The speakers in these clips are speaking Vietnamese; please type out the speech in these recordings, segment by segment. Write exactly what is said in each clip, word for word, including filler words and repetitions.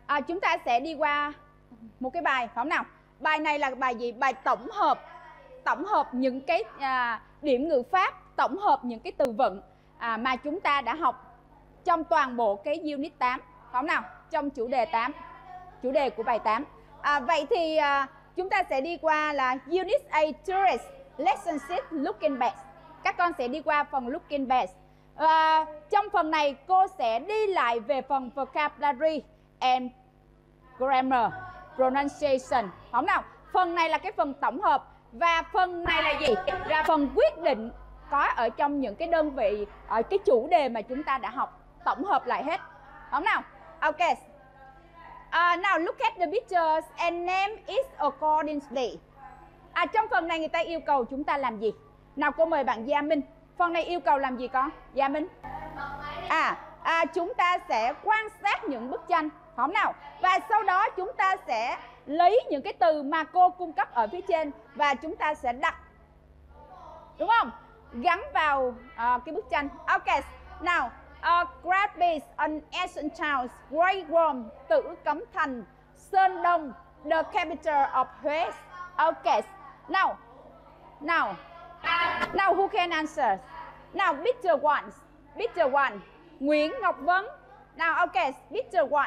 à, chúng ta sẽ đi qua một cái bài, phải không nào? Bài này là bài gì? Bài tổng hợp. Tổng hợp những cái à, điểm ngữ pháp, tổng hợp những cái từ vựng à, mà chúng ta đã học trong toàn bộ cái unit tám, phải không nào? Trong chủ đề tám, chủ đề của bài tám. À, vậy thì à, chúng ta sẽ đi qua là Unit A Tourist Lesson sáu Looking Back. Các con sẽ đi qua phần Looking Back. À, trong phần này cô sẽ đi lại về phần Vocabulary and Grammar Pronunciation, không nào? Phần này là cái phần tổng hợp. Và phần này là gì? Là phần quyết định có ở trong những cái đơn vị, ở cái chủ đề mà chúng ta đã học, tổng hợp lại hết, không nào? Ok. Uh, now look at the pictures and name it accordingly. À, trong phần này người ta yêu cầu chúng ta làm gì? Nào cô mời bạn Gia Minh. Phần này yêu cầu làm gì con? Gia Minh. À, à chúng ta sẽ quan sát những bức tranh, không nào? Và sau đó chúng ta sẽ lấy những cái từ mà cô cung cấp ở phía trên và chúng ta sẽ đặt, đúng không? Gắn vào uh, cái bức tranh. Ok. Now, uh, Grab base on ancient towns, Great Rome, Tử Cấm Thành, Sơn Đông, the capital of Huế. Ok. Now, now, now who can answer? Now, picture one, picture one. Nguyễn Ngọc Vấn. Now, ok, picture one.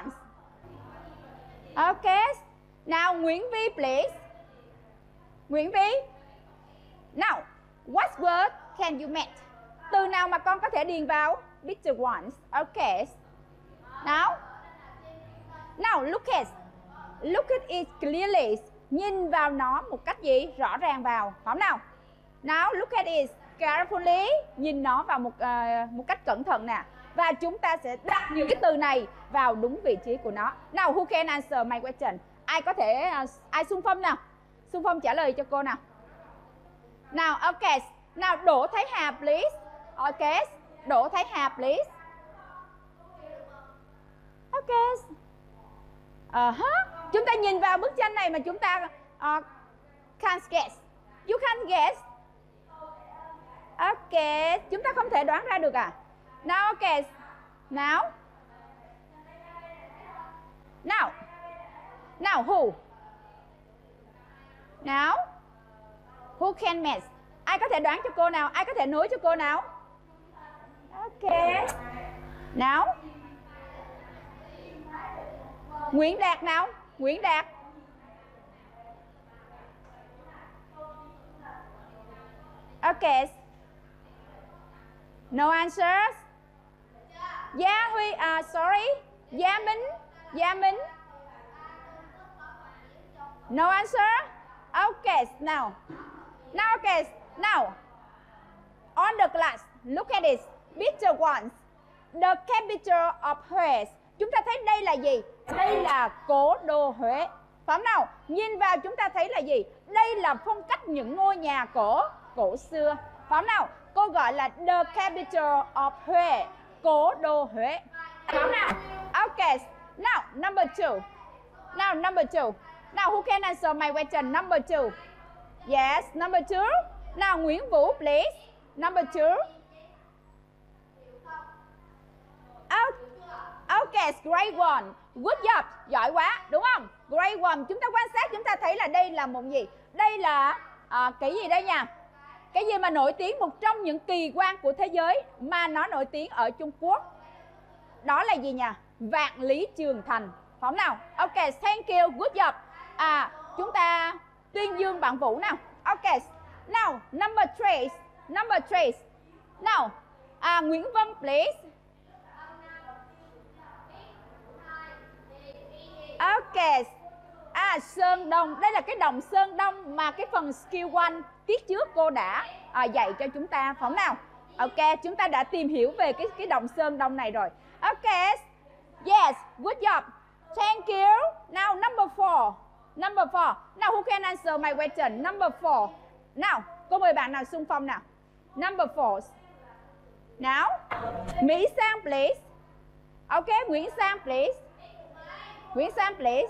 Ok. Now, Nguyễn Vi, please. Nguyễn Vi. Now, what word can you make? Từ nào mà con có thể điền vào? Picture one. Ok. Now, now look at, look at it clearly. Nhìn vào nó một cách gì? Rõ ràng vào. Không nào? Now, look at it carefully. Nhìn nó vào một uh, một cách cẩn thận nè. Và chúng ta sẽ đặt những cái từ này vào đúng vị trí của nó. Now, who can answer my question? Ai có thể, uh, ai xung phong nào? Xung phong trả lời cho cô nào. Nào, ok. Nào, Đỗ Thái Hà, please. Ok. Đỗ Thái Hà, please. Ok. Uh-huh. Chúng ta nhìn vào bức tranh này mà chúng ta uh, can't guess. You can't guess. Ok. Chúng ta không thể đoán ra được à? Nào, ok. Nào. Nào. Nào, who? Nào. Who can match? Ai có thể đoán cho cô nào? Ai có thể nối cho cô nào? Ok. Nào. Nguyễn Đạt nào? Nguyễn Đạt. Ok. No answers. Gia Huy, à, sorry. Gia Minh. Gia Minh. No answer. Okay, now. Now, okay, now. On the class, look at this. Picture one. The capital of Huế. Chúng ta thấy đây là gì? Đây là cố đô Huế. Phải không nào? Nhìn vào chúng ta thấy là gì? Đây là phong cách những ngôi nhà cổ, cổ xưa. Phải không nào? Cô gọi là the capital of Huế, cố đô Huế. Phải không nào? Okay. Now, number two. Now, number two. Now, who can answer my question? Number two. Yes, number two. Now, Nguyễn Vũ, please. Number two. Okay, great one. Good job. Giỏi quá, đúng không? Great one. Chúng ta quan sát, chúng ta thấy là đây là một gì? Đây là à, cái gì đây nha? Cái gì mà nổi tiếng, một trong những kỳ quan của thế giới mà nó nổi tiếng ở Trung Quốc. Đó là gì nhỉ? Vạn Lý Trường Thành. Phải không nào? Ok, thank you. Good job. À, chúng ta tuyên dương bạn Vũ nào. Ok. Now, number three. Number three. Now, à, Nguyễn Vân, please. Ok. À, Sơn Đông. Đây là cái đồng Sơn Đông mà cái phần skill one tiết trước cô đã à, dạy cho chúng ta. Phải không nào? Ok, chúng ta đã tìm hiểu về cái, cái đồng Sơn Đông này rồi. Ok. Yes, good job. Thank you. Now, number four. Number four. Now, who can answer my question? Number four. Nào, cô mời bạn nào xung phong nào. Number four. Nào. Mỹ Sang, please. Ok, Nguyễn Sang, please. Nguyễn Sang, please.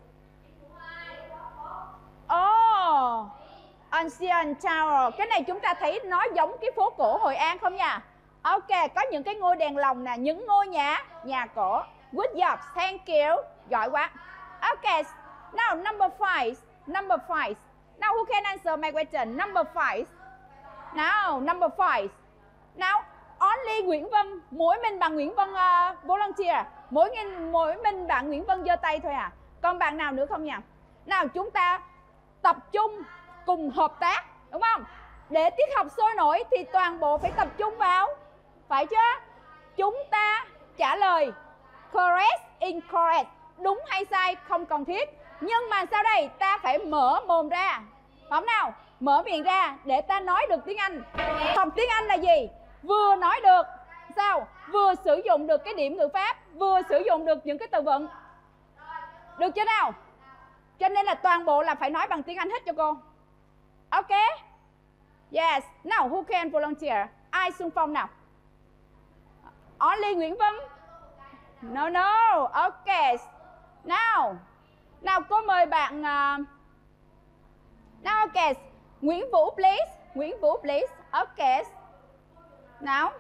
Oh, Ancient Tower. Cái này chúng ta thấy nó giống cái phố cổ Hội An không nha? Ok, có những cái ngôi đèn lồng nè, những ngôi nhà, nhà cổ. good job, thank you. Giỏi quá. Okay, now number five. Number five. Now who can answer my question? Number five. Now, number five. Now, only Nguyễn Vân. Mỗi mình bạn Nguyễn Vân uh, volunteer. Mỗi nghìn, mỗi mình bạn Nguyễn Vân giơ tay thôi à. Còn bạn nào nữa không nhỉ? Nào, chúng ta tập trung cùng hợp tác, đúng không? Để tiết học sôi nổi thì toàn bộ phải tập trung vào. Phải chứ? Chúng ta trả lời correct, incorrect, đúng hay sai không cần thiết. Nhưng mà sau đây ta phải mở mồm ra. Phải không nào? Mở miệng ra để ta nói được tiếng Anh. Học tiếng Anh là gì? Vừa nói được, sao? Vừa sử dụng được cái điểm ngữ pháp, vừa sử dụng được những cái từ vựng. Được chưa nào? Cho nên là toàn bộ là phải nói bằng tiếng Anh hết cho cô. Ok? Yes. Now who can volunteer? Ai xung phong nào? Only Nguyễn Vân? No, no. Ok. Now. Nào cô mời bạn uh... Now ok. Nguyễn Vũ please. Nguyễn Vũ please. Ok. Nào.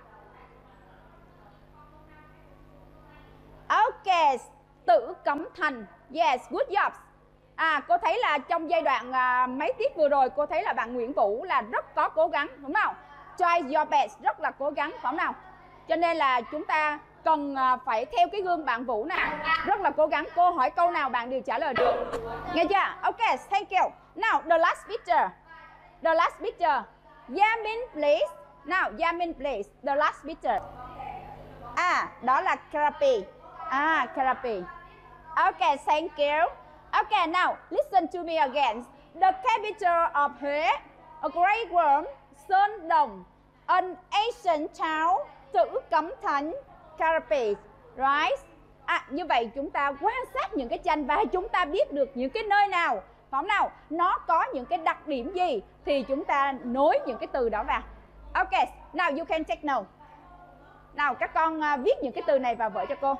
Ok. Tử Cẩm Thành. Yes, good job. À, cô thấy là trong giai đoạn à, mấy tiết vừa rồi cô thấy là bạn Nguyễn Vũ là rất có cố gắng, đúng không? Try your best, rất là cố gắng, phải không nào? Cho nên là chúng ta cần à, phải theo cái gương bạn Vũ nào. Rất là cố gắng, cô hỏi câu nào bạn đều trả lời được. Nghe chưa? Ok, thank you. Now, the last picture. The last picture. Yamin, please. Now, Yamin, please. The last picture. À, đó là Karapi. À, Karapi. Ok, thank you. Okay, now listen to me again. The capital of Huế, a great worm, Sơn Đồng, an ancient town, Tử Cẩm Thành, Karapi, right? À, như vậy chúng ta quan sát những cái tranh và chúng ta biết được những cái nơi nào, phải không nào? Nó có những cái đặc điểm gì thì chúng ta nối những cái từ đó vào. Okay, now you can take note. Nào các con uh, viết những cái từ này vào vở cho cô.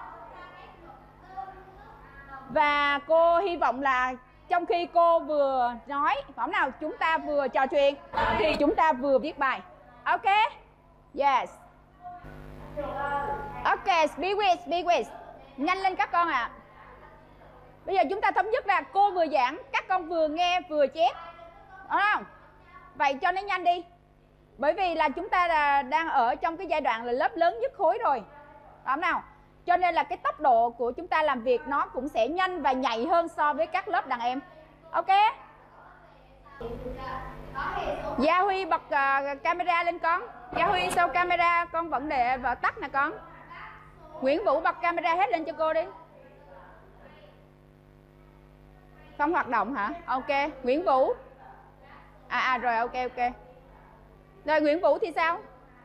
Và cô hy vọng là trong khi cô vừa nói, phải không nào, chúng ta vừa trò chuyện thì chúng ta vừa viết bài. Ok? Yes. Ok, speak with, speak with. Nhanh lên các con ạ. À. Bây giờ chúng ta thống nhất là cô vừa giảng, các con vừa nghe vừa chép. Đúng không? Vậy cho nó nhanh đi. Bởi vì là chúng ta là đang ở trong cái giai đoạn là lớp lớn nhất khối rồi. Đúng không nào? Cho nên là cái tốc độ của chúng ta làm việc nó cũng sẽ nhanh và nhạy hơn so với các lớp đàn em. Ok? Gia Huy bật uh, camera lên con. Gia Huy sau camera con vẫn để vợ tắt nè con. Nguyễn Vũ bật camera hết lên cho cô đi. Không hoạt động hả? Ok. Nguyễn Vũ. À, à rồi ok ok. Rồi Nguyễn Vũ thì sao?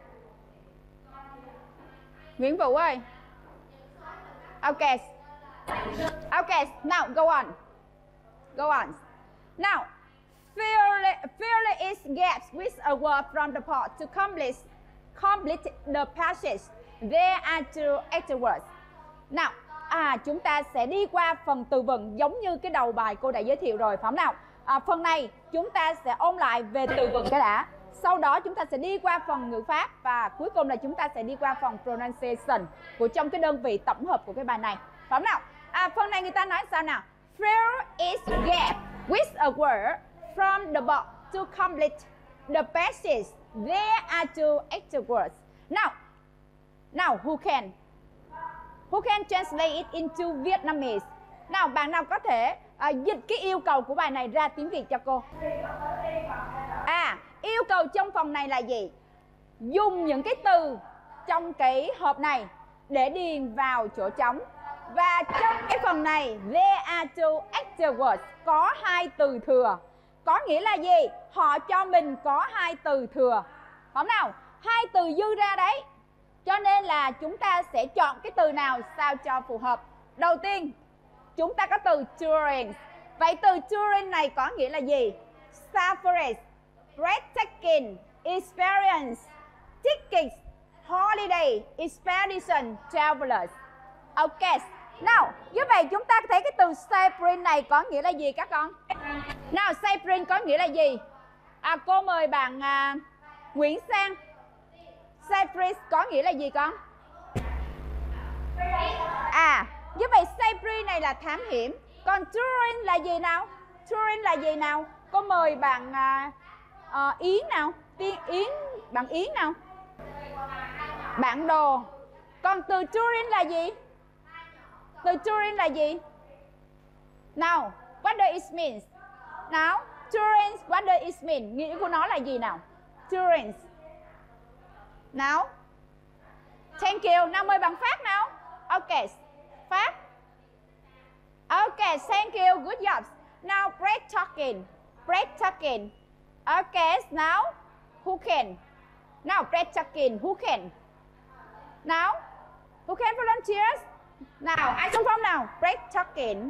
Nguyễn Vũ ơi. Okay. Okay, now go on. Go on. Now, fill, fill its gaps with a word from the part to complete, complete the passage. There are two extra words. Nào, à, chúng ta sẽ đi qua phần từ vựng giống như cái đầu bài cô đã giới thiệu rồi, phải không nào? À, phần này chúng ta sẽ ôn lại về từ vựng cái đã. Sau đó chúng ta sẽ đi qua phần ngữ pháp và cuối cùng là chúng ta sẽ đi qua phần pronunciation của trong cái đơn vị tổng hợp của cái bài này. Phải không nào? À, phần này người ta nói sao nào? Fill its gap with a word from the book to complete the passage. There are two extra words. Now, now who can? Who can translate it into Vietnamese? Nào, bạn nào có thể uh, dịch cái yêu cầu của bài này ra tiếng Việt cho cô? À, yêu cầu trong phần này là gì? Dùng những cái từ trong cái hộp này để điền vào chỗ trống. Và trong cái phần này, there are two extra words, có hai từ thừa. Có nghĩa là gì? Họ cho mình có hai từ thừa. Phải không nào? Hai từ dư ra đấy. Cho nên là chúng ta sẽ chọn cái từ nào sao cho phù hợp. Đầu tiên, chúng ta có từ touring. Vậy từ touring này có nghĩa là gì? Safari, breathtaking, experience, tickets, holiday, expedition, travelers. Ok. Nào, như vậy chúng ta thấy cái từ safari này có nghĩa là gì các con? Nào, safari có nghĩa là gì? À, cô mời bạn à, Nguyễn Sang. Safari có nghĩa là gì con? À, như vậy safety này là thám hiểm. Còn touring là gì nào? Touring là gì nào? Cô mời bạn à, à, Yến nào. Tiên Yến, bạn Yến nào. Bản đồ. Còn từ touring là gì? Từ touring là gì? Nào, what does it mean? Nào, touring, what does it mean? Nghĩa của nó là gì nào? Touring. Nào. Thank you. Nào mời bạn Phát nào. Ok, Phát. Ok, thank you. Good job. Now break talking. Break talking. Ok, now who can? Now break talking. Who can? Nào. Who can volunteers? Nào, ai xung phong nào? Break talking.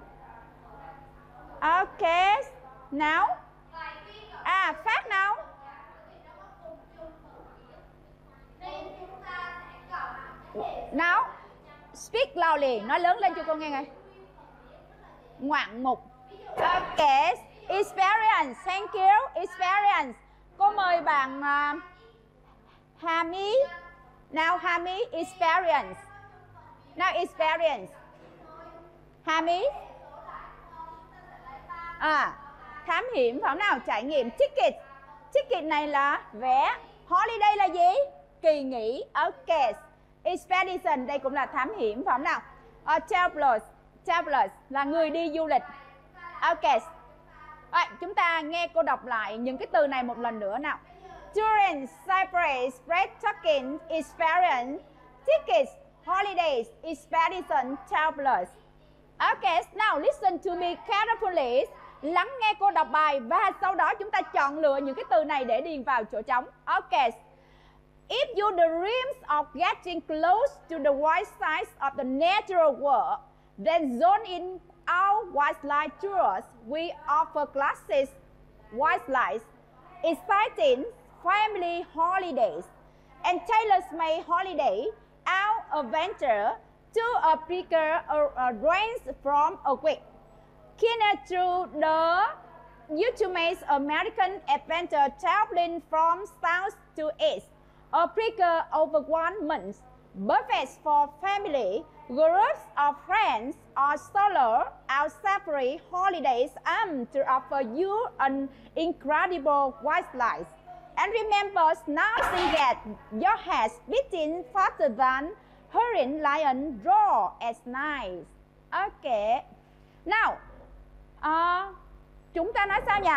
Ok. Nào. À, Phát nào. Nào. Speak loudly. Nói lớn lên cho cô nghe ngay. Ngoạn mục. Ok. Experience. Thank you. Experience. Cô mời bạn uh, Hami. Now Hami. Experience. Now experience. Hami. À, thám hiểm phải không nào? Trải nghiệm. Ticket. Ticket này là vé. Holiday là gì? Kỳ nghỉ. Ok. Expedition đây cũng là thám hiểm phải không nào? Uh, travelers. Travelers là người đi du lịch. Ok. Rồi, chúng ta nghe cô đọc lại những cái từ này một lần nữa nào. Touring, Cyprus, breathtaking, experience, tickets, holidays, expedition, travelers. Ok, now listen to me carefully. Lắng nghe cô đọc bài và sau đó chúng ta chọn lựa những cái từ này để điền vào chỗ trống. Ok. If you dreams of getting close to the white sides of the natural world, then join in our wildlife tours. We offer classes, wildlife, exciting family holidays, and tailor-made holiday. Our adventure to a bigger uh, range from a week. Keener to the ultimate American adventure traveling from south to east. A bigger over one month. Perfect for family, groups of friends, or solo out safari holidays aimed to offer you an incredible wildlife. And remember, nothing yet, your head beating faster than hurrying lion roar at night. Ok. Nào, uh, chúng ta nói sao nhỉ?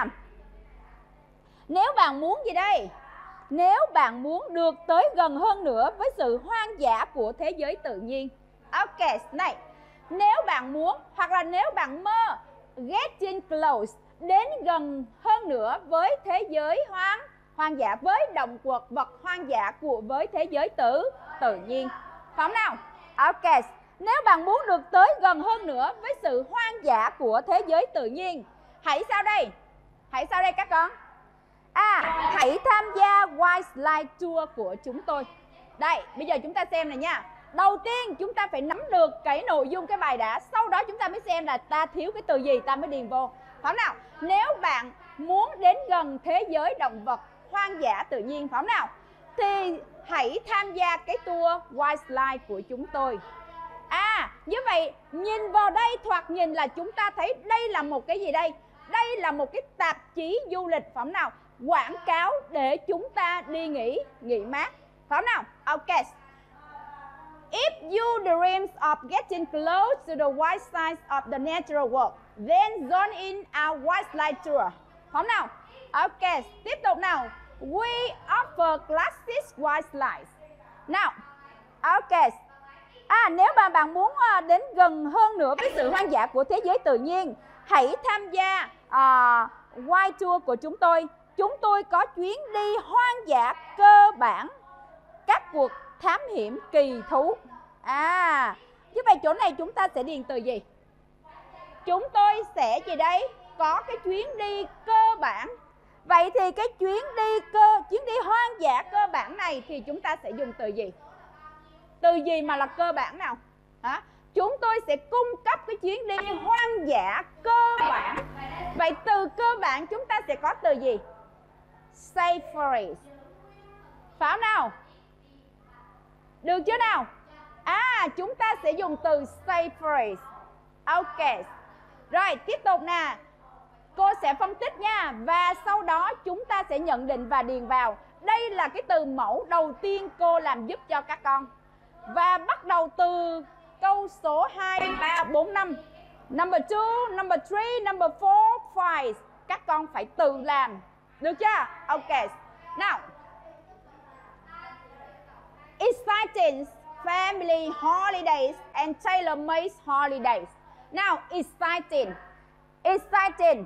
Nếu bạn muốn gì đây? Nếu bạn muốn được tới gần hơn nữa với sự hoang dã của thế giới tự nhiên. Ok, này. Nếu bạn muốn hoặc là nếu bạn mơ getting close, đến gần hơn nữa với thế giới hoang hoang dã, với động vật vật hoang dã của với thế giới tự tự nhiên. Phải không nào? Ok. Nếu bạn muốn được tới gần hơn nữa với sự hoang dã của thế giới tự nhiên, hãy sao đây? Hãy sao đây các con? À, hãy tham gia Wildlife Tour của chúng tôi. Đây, bây giờ chúng ta xem này nha. Đầu tiên chúng ta phải nắm được cái nội dung cái bài đã. Sau đó chúng ta mới xem là ta thiếu cái từ gì ta mới điền vô. Phải không nào? Nếu bạn muốn đến gần thế giới động vật hoang dã tự nhiên, phải không nào? Thì hãy tham gia cái tour Wildlife của chúng tôi. À, như vậy nhìn vào đây thoạt nhìn là chúng ta thấy đây là một cái gì đây? Đây là một cái tạp chí du lịch, phải không nào? Quảng cáo để chúng ta đi nghỉ, nghỉ mát. Phải không nào? Ok. If you dream of getting close to the white sides of the natural world, then join in our wildlife tour. Phải không nào? Ok. Tiếp tục nào. We offer classes wildlife. Nào. Ok. À, nếu mà bạn muốn đến gần hơn nữa với sự hoang dã của thế giới tự nhiên, hãy tham gia uh, Wild Tour của chúng tôi. Chúng tôi có chuyến đi hoang dã cơ bản, các cuộc thám hiểm kỳ thú. À, như vậy chỗ này chúng ta sẽ điền từ gì? Chúng tôi sẽ gì đây? Có cái chuyến đi cơ bản. Vậy thì cái chuyến đi cơ chuyến đi hoang dã cơ bản này thì chúng ta sẽ dùng từ gì? Từ gì mà là cơ bản nào? Hả? Chúng tôi sẽ cung cấp cái chuyến đi hoang dã cơ bản. Vậy từ cơ bản chúng ta sẽ có từ gì? Safari. Phải không nào? Được chưa nào? À, chúng ta sẽ dùng từ say phrase. Ok. Rồi, tiếp tục nè. Cô sẽ phân tích nha. Và sau đó chúng ta sẽ nhận định và điền vào. Đây là cái từ mẫu đầu tiên cô làm giúp cho các con. Và bắt đầu từ câu số hai, ba, bốn, năm. Number two, number three, number four, five. Các con phải tự làm. Được chưa? Ok. Now, exciting family holidays and tailor-made holidays. Now, exciting. Exciting.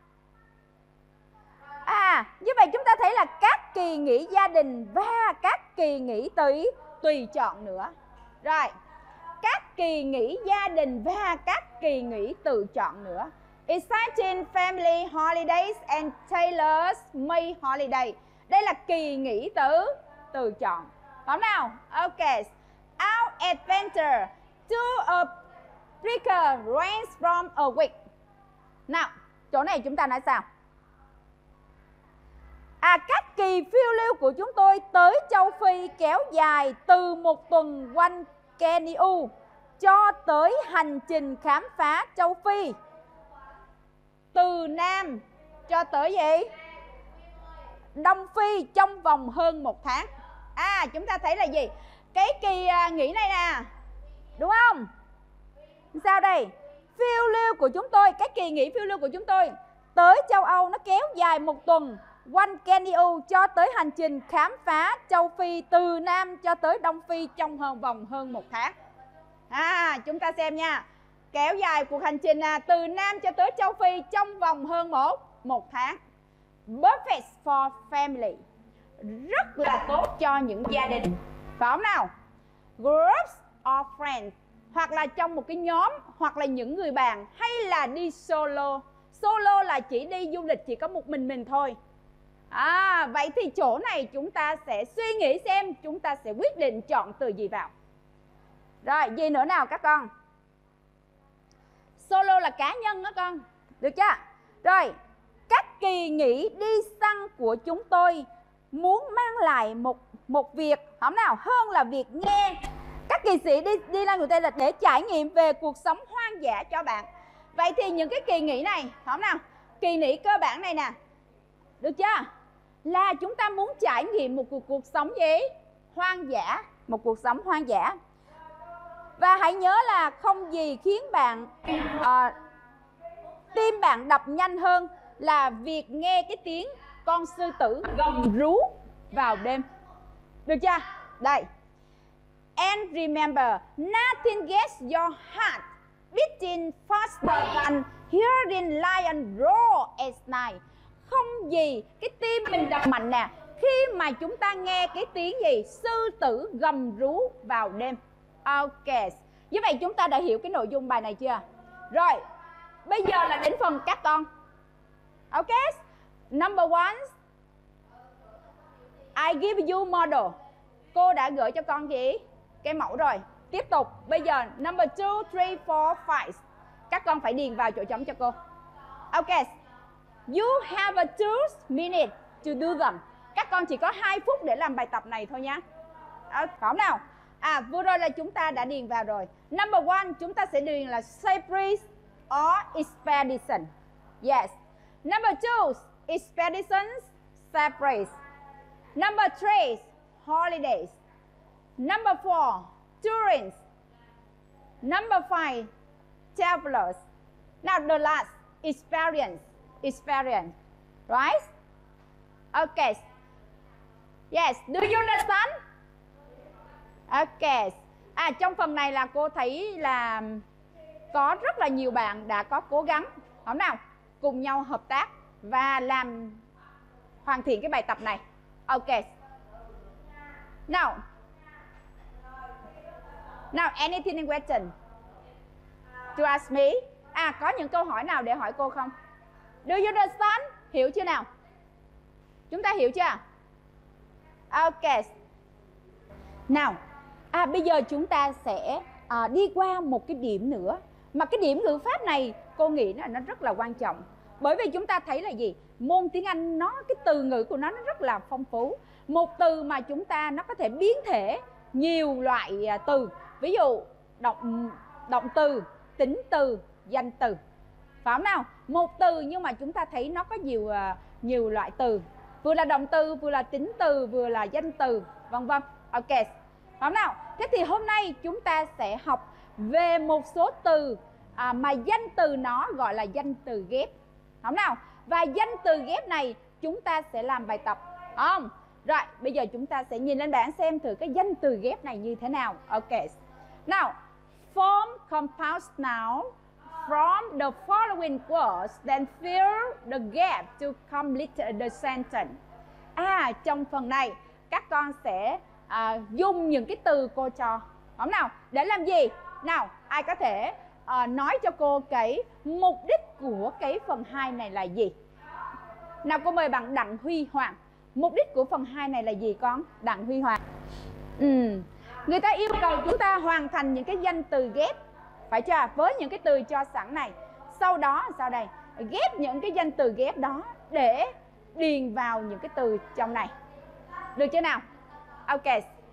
À, như vậy chúng ta thấy là các kỳ nghỉ gia đình và các kỳ nghỉ tùy tùy chọn nữa. Rồi, các kỳ nghỉ gia đình và các kỳ nghỉ tự chọn nữa. Exciting family holidays and tailor-made holiday. Đây là kỳ nghỉ tự tự chọn. Phải nào? Ok. Our adventure to a breaker runs from a week. Nào, chỗ này chúng ta nói sao? À, các kỳ phiêu lưu của chúng tôi tới châu Phi kéo dài từ một tuần quanh Kenya cho tới hành trình khám phá châu Phi. Từ Nam cho tới gì? Đông Phi trong vòng hơn một tháng. À, chúng ta thấy là gì? Cái kỳ nghỉ này nè, đúng không? Sao đây? Phiêu lưu của chúng tôi, cái kỳ nghỉ phiêu lưu của chúng tôi tới châu Âu nó kéo dài một tuần quanh Kenya cho tới hành trình khám phá châu Phi từ Nam cho tới Đông Phi trong hơn vòng hơn một tháng. À, chúng ta xem nha. Kéo dài cuộc hành trình à, từ Nam cho tới châu Phi trong vòng hơn một một tháng. Perfect for family. Rất là tốt cho những gia đình. Phải không nào? Groups of friends. Hoặc là trong một cái nhóm, hoặc là những người bạn, hay là đi solo. Solo là chỉ đi du lịch chỉ có một mình mình thôi. À, vậy thì chỗ này chúng ta sẽ suy nghĩ xem chúng ta sẽ quyết định chọn từ gì vào. Rồi, gì nữa nào các con? Solo là cá nhân đó con. Được chưa? Rồi, các kỳ nghỉ đi săn của chúng tôi muốn mang lại một một việc, không nào, hơn là việc nghe. Các kỳ sĩ đi đi săn của tôi là để trải nghiệm về cuộc sống hoang dã cho bạn. Vậy thì những cái kỳ nghỉ này, không nào, kỳ nghỉ cơ bản này nè, được chưa? Là chúng ta muốn trải nghiệm một cuộc, cuộc sống gì? Hoang dã, một cuộc sống hoang dã. Và hãy nhớ là không gì khiến bạn à, tim bạn đập nhanh hơn là việc nghe cái tiếng con sư tử gầm rú vào đêm. Được chưa? Đây. And remember, nothing gets your heart beating faster than hearing lion roar at night. Không gì cái tim mình đập mạnh nè khi mà chúng ta nghe cái tiếng gì? Sư tử gầm rú vào đêm. Ok. Như vậy chúng ta đã hiểu cái nội dung bài này chưa? Rồi, bây giờ là đến phần các con. Ok. Number one, I give you model. Cô đã gửi cho con gì? Cái mẫu rồi. Tiếp tục. Bây giờ number two, three, four, five. Các con phải điền vào chỗ trống cho cô. Ok. You have a two minutes to do them. Các con chỉ có hai phút để làm bài tập này thôi nhá. À, phải không nào? À, vừa rồi là chúng ta đã điền vào rồi. Number one, chúng ta sẽ điền là surprise or expedition. Yes. Number two, expeditions, surprise. Number three, holidays. Number four, tourists. Number five, travelers. Now the last, experience. Experience. Right? Okay. Yes. Do you understand? Ok. À, trong phần này là cô thấy là có rất là nhiều bạn đã có cố gắng, không nào, cùng nhau hợp tác và làm hoàn thiện cái bài tập này. Ok. Now, now anything in question to ask me? À, có những câu hỏi nào để hỏi cô không? Do you understand? Hiểu chưa nào? Chúng ta hiểu chưa? Ok. Nào, à, bây giờ chúng ta sẽ à, đi qua một cái điểm nữa. Mà cái điểm ngữ pháp này cô nghĩ là nó rất là quan trọng. Bởi vì chúng ta thấy là gì? Môn tiếng Anh nó, cái từ ngữ của nó nó rất là phong phú. Một từ mà chúng ta nó có thể biến thể nhiều loại à, từ. Ví dụ động động từ, tính từ, danh từ. Phải không nào? Một từ nhưng mà chúng ta thấy nó có nhiều nhiều loại từ. Vừa là động từ, vừa là tính từ, vừa là danh từ, vân vân. Ok. Phải không nào? Thế thì hôm nay chúng ta sẽ học về một số từ à, mà danh từ nó gọi là danh từ ghép. Phải không nào? Và danh từ ghép này chúng ta sẽ làm bài tập. Phải không? Rồi, bây giờ chúng ta sẽ nhìn lên bảng xem thử cái danh từ ghép này như thế nào. Ok. Now, form compound noun from the following words, then fill the gap to complete the sentence. À, trong phần này các con sẽ à, dùng những cái từ cô cho. Không nào? Để làm gì? Nào, ai có thể à, nói cho cô cái mục đích của cái phần hai này là gì? Nào, cô mời bạn Đặng Huy Hoàng. Mục đích của phần hai này là gì con? Đặng Huy Hoàng. Ừ. Người ta yêu cầu chúng ta hoàn thành những cái danh từ ghép, phải chưa? Với những cái từ cho sẵn này. Sau đó sau đây ghép những cái danh từ ghép đó để điền vào những cái từ trong này. Được chưa nào? Ok.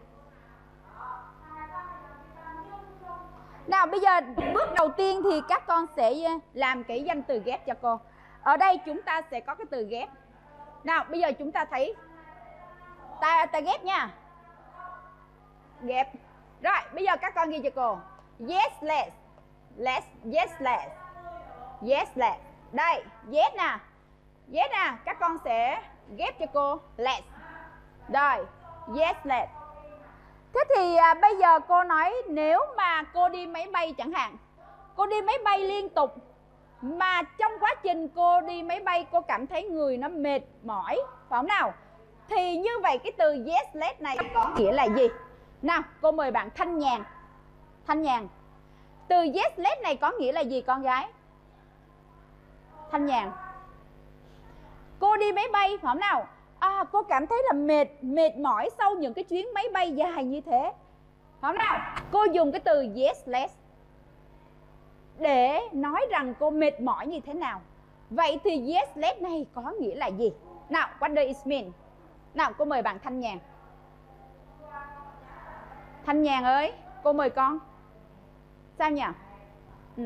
Nào bây giờ bước đầu tiên thì các con sẽ làm cái danh từ ghép cho cô. Ở đây chúng ta sẽ có cái từ ghép. Nào bây giờ chúng ta thấy ta ta ghép nha. Ghép. Rồi, bây giờ các con ghi cho cô. Yes, let's. Let's, yes, let's. Yes, let's. Đây, yes nè. Yes nè, các con sẽ ghép cho cô let's. Rồi, yes, let's. Thế thì à, bây giờ cô nói nếu mà cô đi máy bay chẳng hạn. Cô đi máy bay liên tục mà trong quá trình cô đi máy bay cô cảm thấy người nó mệt mỏi, phải không nào? Thì như vậy cái từ yes, let's này có nghĩa là gì? Nào, cô mời bạn Thanh Nhàn. Thanh Nhàn. Từ yes, let's này có nghĩa là gì con gái? Thanh Nhàn. Cô đi máy bay, phải không nào? À, cô cảm thấy là mệt, mệt mỏi sau những cái chuyến máy bay dài như thế. Phải không nào? Cô dùng cái từ yes, let's để nói rằng cô mệt mỏi như thế nào. Vậy thì yes, let's này có nghĩa là gì? Nào, what does it mean? Nào, cô mời bạn Thanh Nhàn. Thanh Nhàn ơi, cô mời con. Sao nhỉ? Ừ.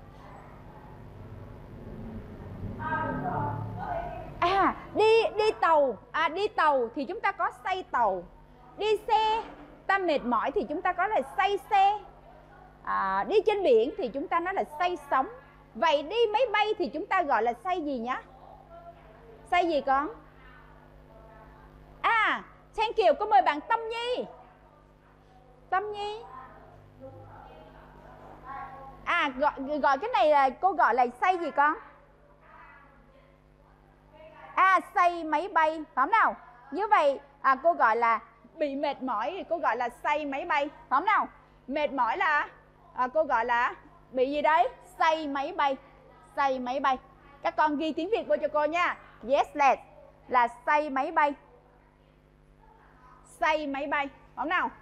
À, đi đi tàu, à đi tàu thì chúng ta có say tàu. Đi xe, ta mệt mỏi thì chúng ta có là say xe. À, đi trên biển thì chúng ta nói là say sóng. Vậy đi máy bay thì chúng ta gọi là say gì nhá? Say gì con? À, thank you, cô mời bạn Tâm Nhi. Tâm Nhi. À, gọi, gọi cái này là cô gọi là say gì con? À, say máy bay, phải không nào? Như vậy à, cô gọi là bị mệt mỏi thì cô gọi là say máy bay, phải không nào? Mệt mỏi là à, cô gọi là bị gì đấy? Say máy bay. Say máy bay. Các con ghi tiếng Việt vô cho cô nha. Yes, let's là say máy bay. Say máy bay, phải không nào?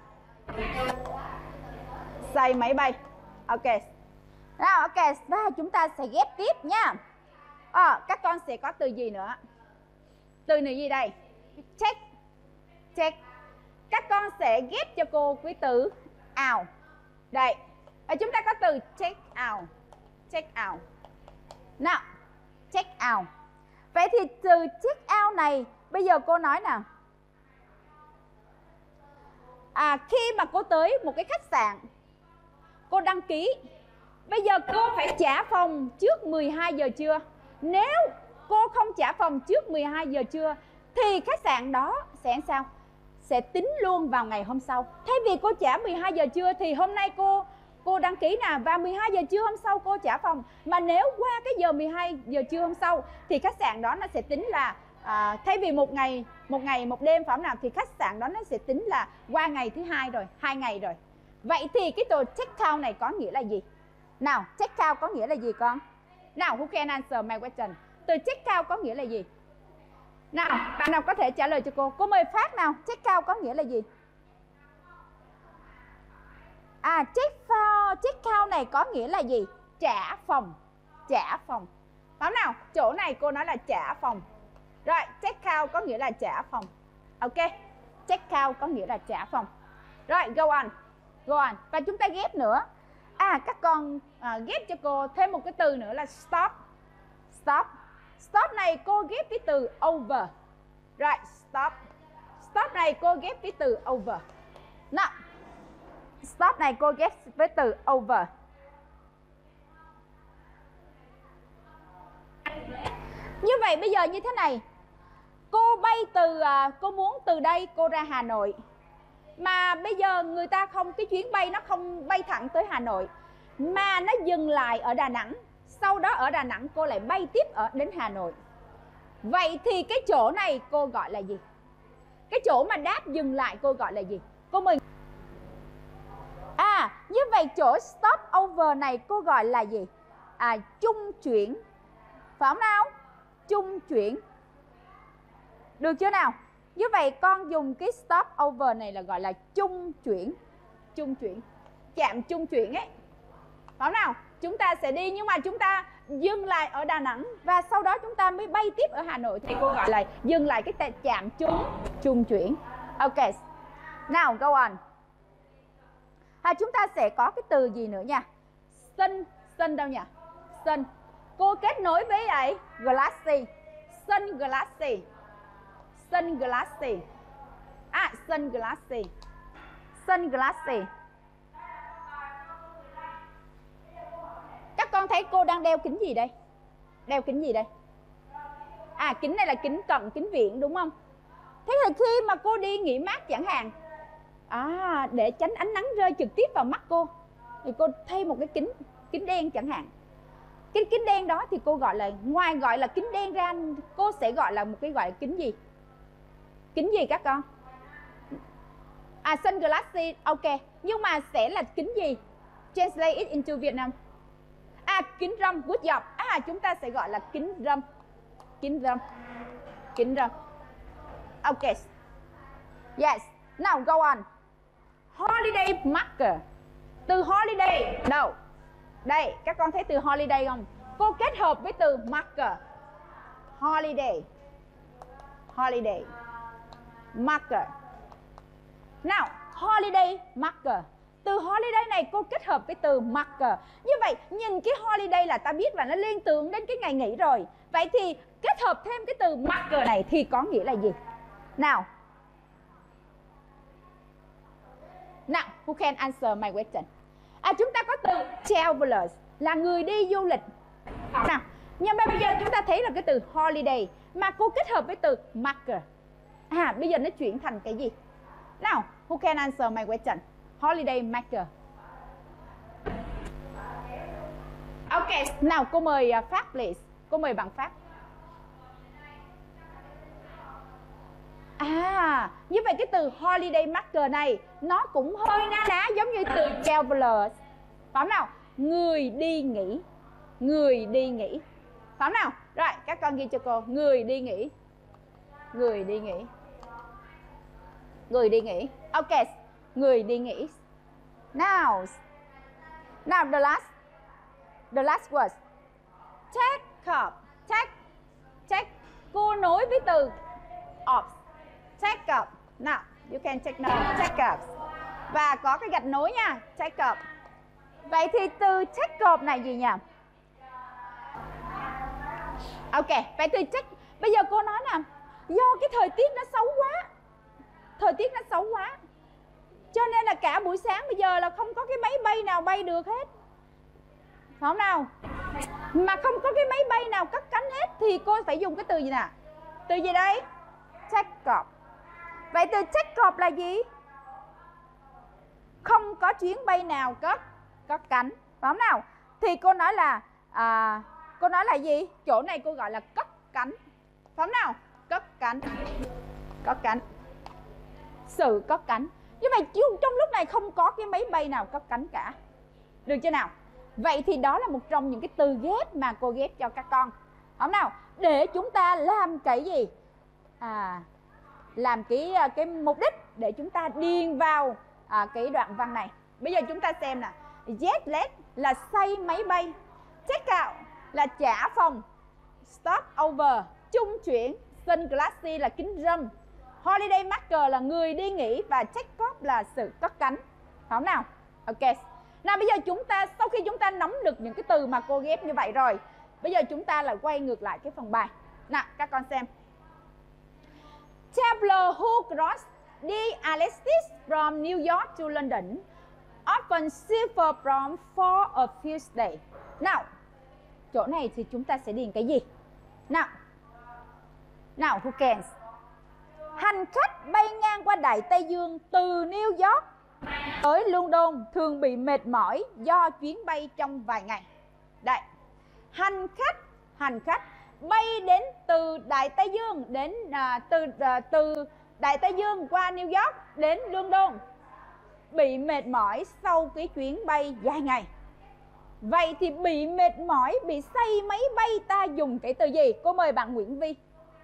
Say máy bay. Ok. Nào, ok, và chúng ta sẽ ghép tiếp nha. À, các con sẽ có từ gì nữa? Từ này gì đây? Check. Check. Các con sẽ ghép cho cô với từ out. Đây. Và chúng ta có từ check out. Check out. Nào, check out. Vậy thì từ check out này bây giờ cô nói nào. À, khi mà cô tới một cái khách sạn, cô đăng ký. Bây giờ cô phải trả phòng trước mười hai giờ trưa. Nếu cô không trả phòng trước mười hai giờ trưa thì khách sạn đó sẽ sao? Sẽ tính luôn vào ngày hôm sau. Thay vì cô trả mười hai giờ trưa thì hôm nay cô cô đăng ký nè, và mười hai giờ trưa hôm sau cô trả phòng. Mà nếu qua cái giờ mười hai giờ trưa hôm sau thì khách sạn đó nó sẽ tính là à, thay vì một ngày một ngày một đêm phải không nào, thì khách sạn đó nó sẽ tính là qua ngày thứ hai rồi, hai ngày rồi. Vậy thì cái từ check out này có nghĩa là gì? Nào, check out có nghĩa là gì con? Nào, who can answer my question? Từ check out có nghĩa là gì? Nào, bạn nào có thể trả lời cho cô? Cô mời Phát nào, check out có nghĩa là gì? À, check out, check out này có nghĩa là gì? Trả phòng. Trả phòng. Phải nào? Chỗ này cô nói là trả phòng. Rồi, check out có nghĩa là trả phòng. Ok. Check out có nghĩa là trả phòng. Rồi, go on. Go on. Và chúng ta ghép nữa. À, các con à, ghép cho cô thêm một cái từ nữa là stop. Stop. Stop này cô ghép với từ over. Rồi, stop. Stop này cô ghép với từ over. Nào. Stop này cô ghép với từ over. Như vậy bây giờ như thế này. Cô bay từ, cô muốn từ đây cô ra Hà Nội. Mà bây giờ người ta không, cái chuyến bay nó không bay thẳng tới Hà Nội, mà nó dừng lại ở Đà Nẵng. Sau đó ở Đà Nẵng cô lại bay tiếp ở đến Hà Nội. Vậy thì cái chỗ này cô gọi là gì? Cái chỗ mà đáp dừng lại cô gọi là gì? Cô mời. À, như vậy chỗ stop over này cô gọi là gì? À, trung chuyển. Phải không nào? Trung chuyển. Được chưa nào? Như vậy con dùng cái stop over này là gọi là trung chuyển. Trung chuyển. Chạm trung chuyển ấy. Phải không nào? Chúng ta sẽ đi nhưng mà chúng ta dừng lại ở Đà Nẵng và sau đó chúng ta mới bay tiếp ở Hà Nội thì cô gọi là dừng lại cái chạm trung trung chuyển. Ok. Nào go on. À, chúng ta sẽ có cái từ gì nữa nha? Sun, sun đâu nhỉ? Sun. Cô kết nối với ấy glassy. Sunglassy. Sunglassy. À, sunglassy. Sunglassy. Các con thấy cô đang đeo kính gì đây? Đeo kính gì đây? À, kính này là kính cận, kính viễn đúng không? Thế thì khi mà cô đi nghỉ mát chẳng hạn, à, để tránh ánh nắng rơi trực tiếp vào mắt cô, thì cô thay một cái kính, kính đen chẳng hạn. Cái kính đen đó thì cô gọi là, ngoài gọi là kính đen ra, cô sẽ gọi là một cái gọi là kính gì? Kính gì các con? À, sunglassy, ok. Nhưng mà sẽ là kính gì? Translate it into Vietnam. À, kính râm, good job. À, chúng ta sẽ gọi là kính râm. Kính râm. Kính râm. Ok. Yes. Now go on. Holiday marker. Từ holiday đâu? Đây, các con thấy từ holiday không? Cô kết hợp với từ marker. Holiday. Holiday. Marker. Nào, holiday marker. Từ holiday này cô kết hợp với từ marker. Như vậy, nhìn cái holiday là ta biết là nó liên tưởng đến cái ngày nghỉ rồi. Vậy thì kết hợp thêm cái từ marker này thì có nghĩa là gì? Nào. Nào, who can answer my question? À, chúng ta có từ travelers là người đi du lịch. Nào, nhưng mà bây giờ chúng ta thấy là cái từ holiday mà cô kết hợp với từ marker. À, bây giờ nó chuyển thành cái gì? Nào, who can answer my question? Holiday marker. Ok, nào cô mời uh, Pháp please. Cô mời bạn Pháp. À, như vậy cái từ holiday marker này nó cũng hơi na ná giống như từ travelers. Phải không nào? Người đi nghỉ. Người đi nghỉ. Phải không nào? Rồi, các con ghi cho cô. Người đi nghỉ. Người đi nghỉ. Người đi nghỉ. Ok, người đi nghỉ. Now, now the last, the last word. Take up. Take, take. Cô nối với từ up. Take up. Now, you can take note. Take up. Và có cái gạch nối nha. Take up. Vậy thì từ take up này gì nhỉ? Ok, vậy từ take. Bây giờ cô nói nè, do cái thời tiết nó xấu quá. Thời tiết nó xấu quá, cho nên là cả buổi sáng bây giờ là không có cái máy bay nào bay được hết. Phải không nào? Mà không có cái máy bay nào cất cánh hết thì cô phải dùng cái từ gì nè? Từ gì đây? Take off. Vậy từ take off là gì? Không có chuyến bay nào cất cất cánh. Phải không nào? Thì cô nói là à, cô nói là gì? Chỗ này cô gọi là cất cánh. Phải không nào? Cất cánh. Cất cánh. Sự cất cánh. Như vậy trong lúc này không có cái máy bay nào cất cánh cả. Được chưa nào? Vậy thì đó là một trong những cái từ ghép mà cô ghép cho các con. Không nào? Để chúng ta làm cái gì? À, làm cái cái mục đích để chúng ta điền vào à, cái đoạn văn này. Bây giờ chúng ta xem nè. Jet lag là xây máy bay. Check out là trả phòng. Stop over trung chuyển. Sunglassy là kính râm. Holiday marker là người đi nghỉ và take off là sự cất cánh. Phải không nào? Ok. Nào bây giờ chúng ta, sau khi chúng ta nắm được những cái từ mà cô ghép như vậy rồi, bây giờ chúng ta lại quay ngược lại cái phần bài. Nào các con xem. Traveler who crossed the Atlantic from New York to London often suffer from for a few days. Nào, chỗ này thì chúng ta sẽ điền cái gì? Nào, nào who can? Hành khách bay ngang qua Đại Tây Dương từ New York tới London thường bị mệt mỏi do chuyến bay trong vài ngày. Đây, hành khách, hành khách bay đến từ Đại Tây Dương đến à, từ à, từ Đại Tây Dương qua New York đến London bị mệt mỏi sau cái chuyến bay dài ngày. Vậy thì bị mệt mỏi, bị say máy bay ta dùng cái từ gì? Cô mời bạn Nguyễn Vi.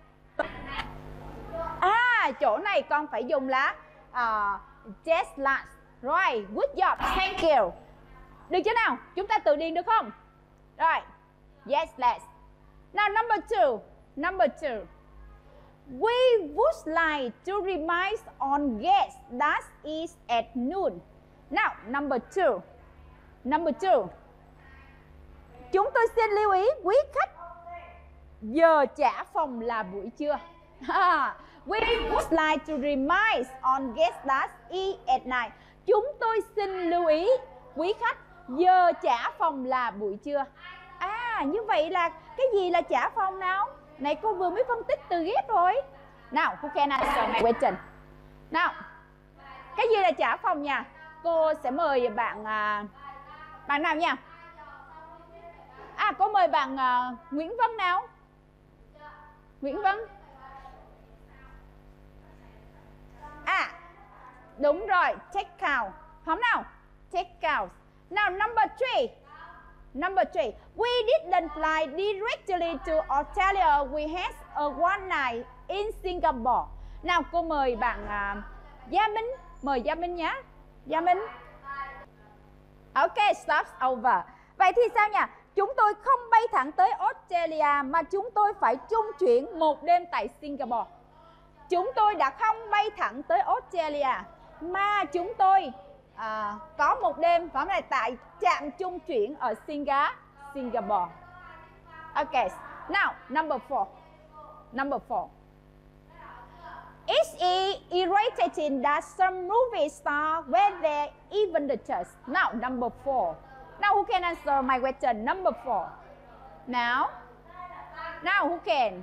À, chỗ này con phải dùng là uh, jet lag. Rồi, good job, thank you. Được chưa nào? Chúng ta tự điền được không? Rồi, yes, let's. Now number two, number two. We would like to remind on guests that is at noon. Now, number two, number two. Chúng tôi xin lưu ý quý khách, giờ trả phòng là buổi trưa. We would like to remind on guests that is at night. Chúng tôi xin lưu ý quý khách, giờ trả phòng là buổi trưa. À, như vậy là cái gì là trả phòng nào? Này cô vừa mới phân tích từ ghép rồi. Nào, who can answer my question? Nào, cái gì là trả phòng nha? Cô sẽ mời bạn à, bạn nào nha? À, cô mời bạn à, Nguyễn Vân nào? Nguyễn Vân. À, đúng rồi, check out. Phóng nào? Check out. Now number three. Number three. We didn't fly directly to Australia. We had a one night in Singapore. Nào cô mời bạn uh, Gia Minh. Mời Gia Minh nhé. Gia Minh. Ok, stops over. Vậy thì sao nhỉ? Chúng tôi không bay thẳng tới Australia mà chúng tôi phải chung chuyển một đêm tại Singapore. Chúng tôi đã không bay thẳng tới Australia mà chúng tôi à, có một đêm phải là tại trạm trung chuyển ở Singa, Singapore. Ok, now number four. Number four. It's irritating that some movie stars wear their even the church. Now number four. Now who can answer my question? Number four. Now, now who can?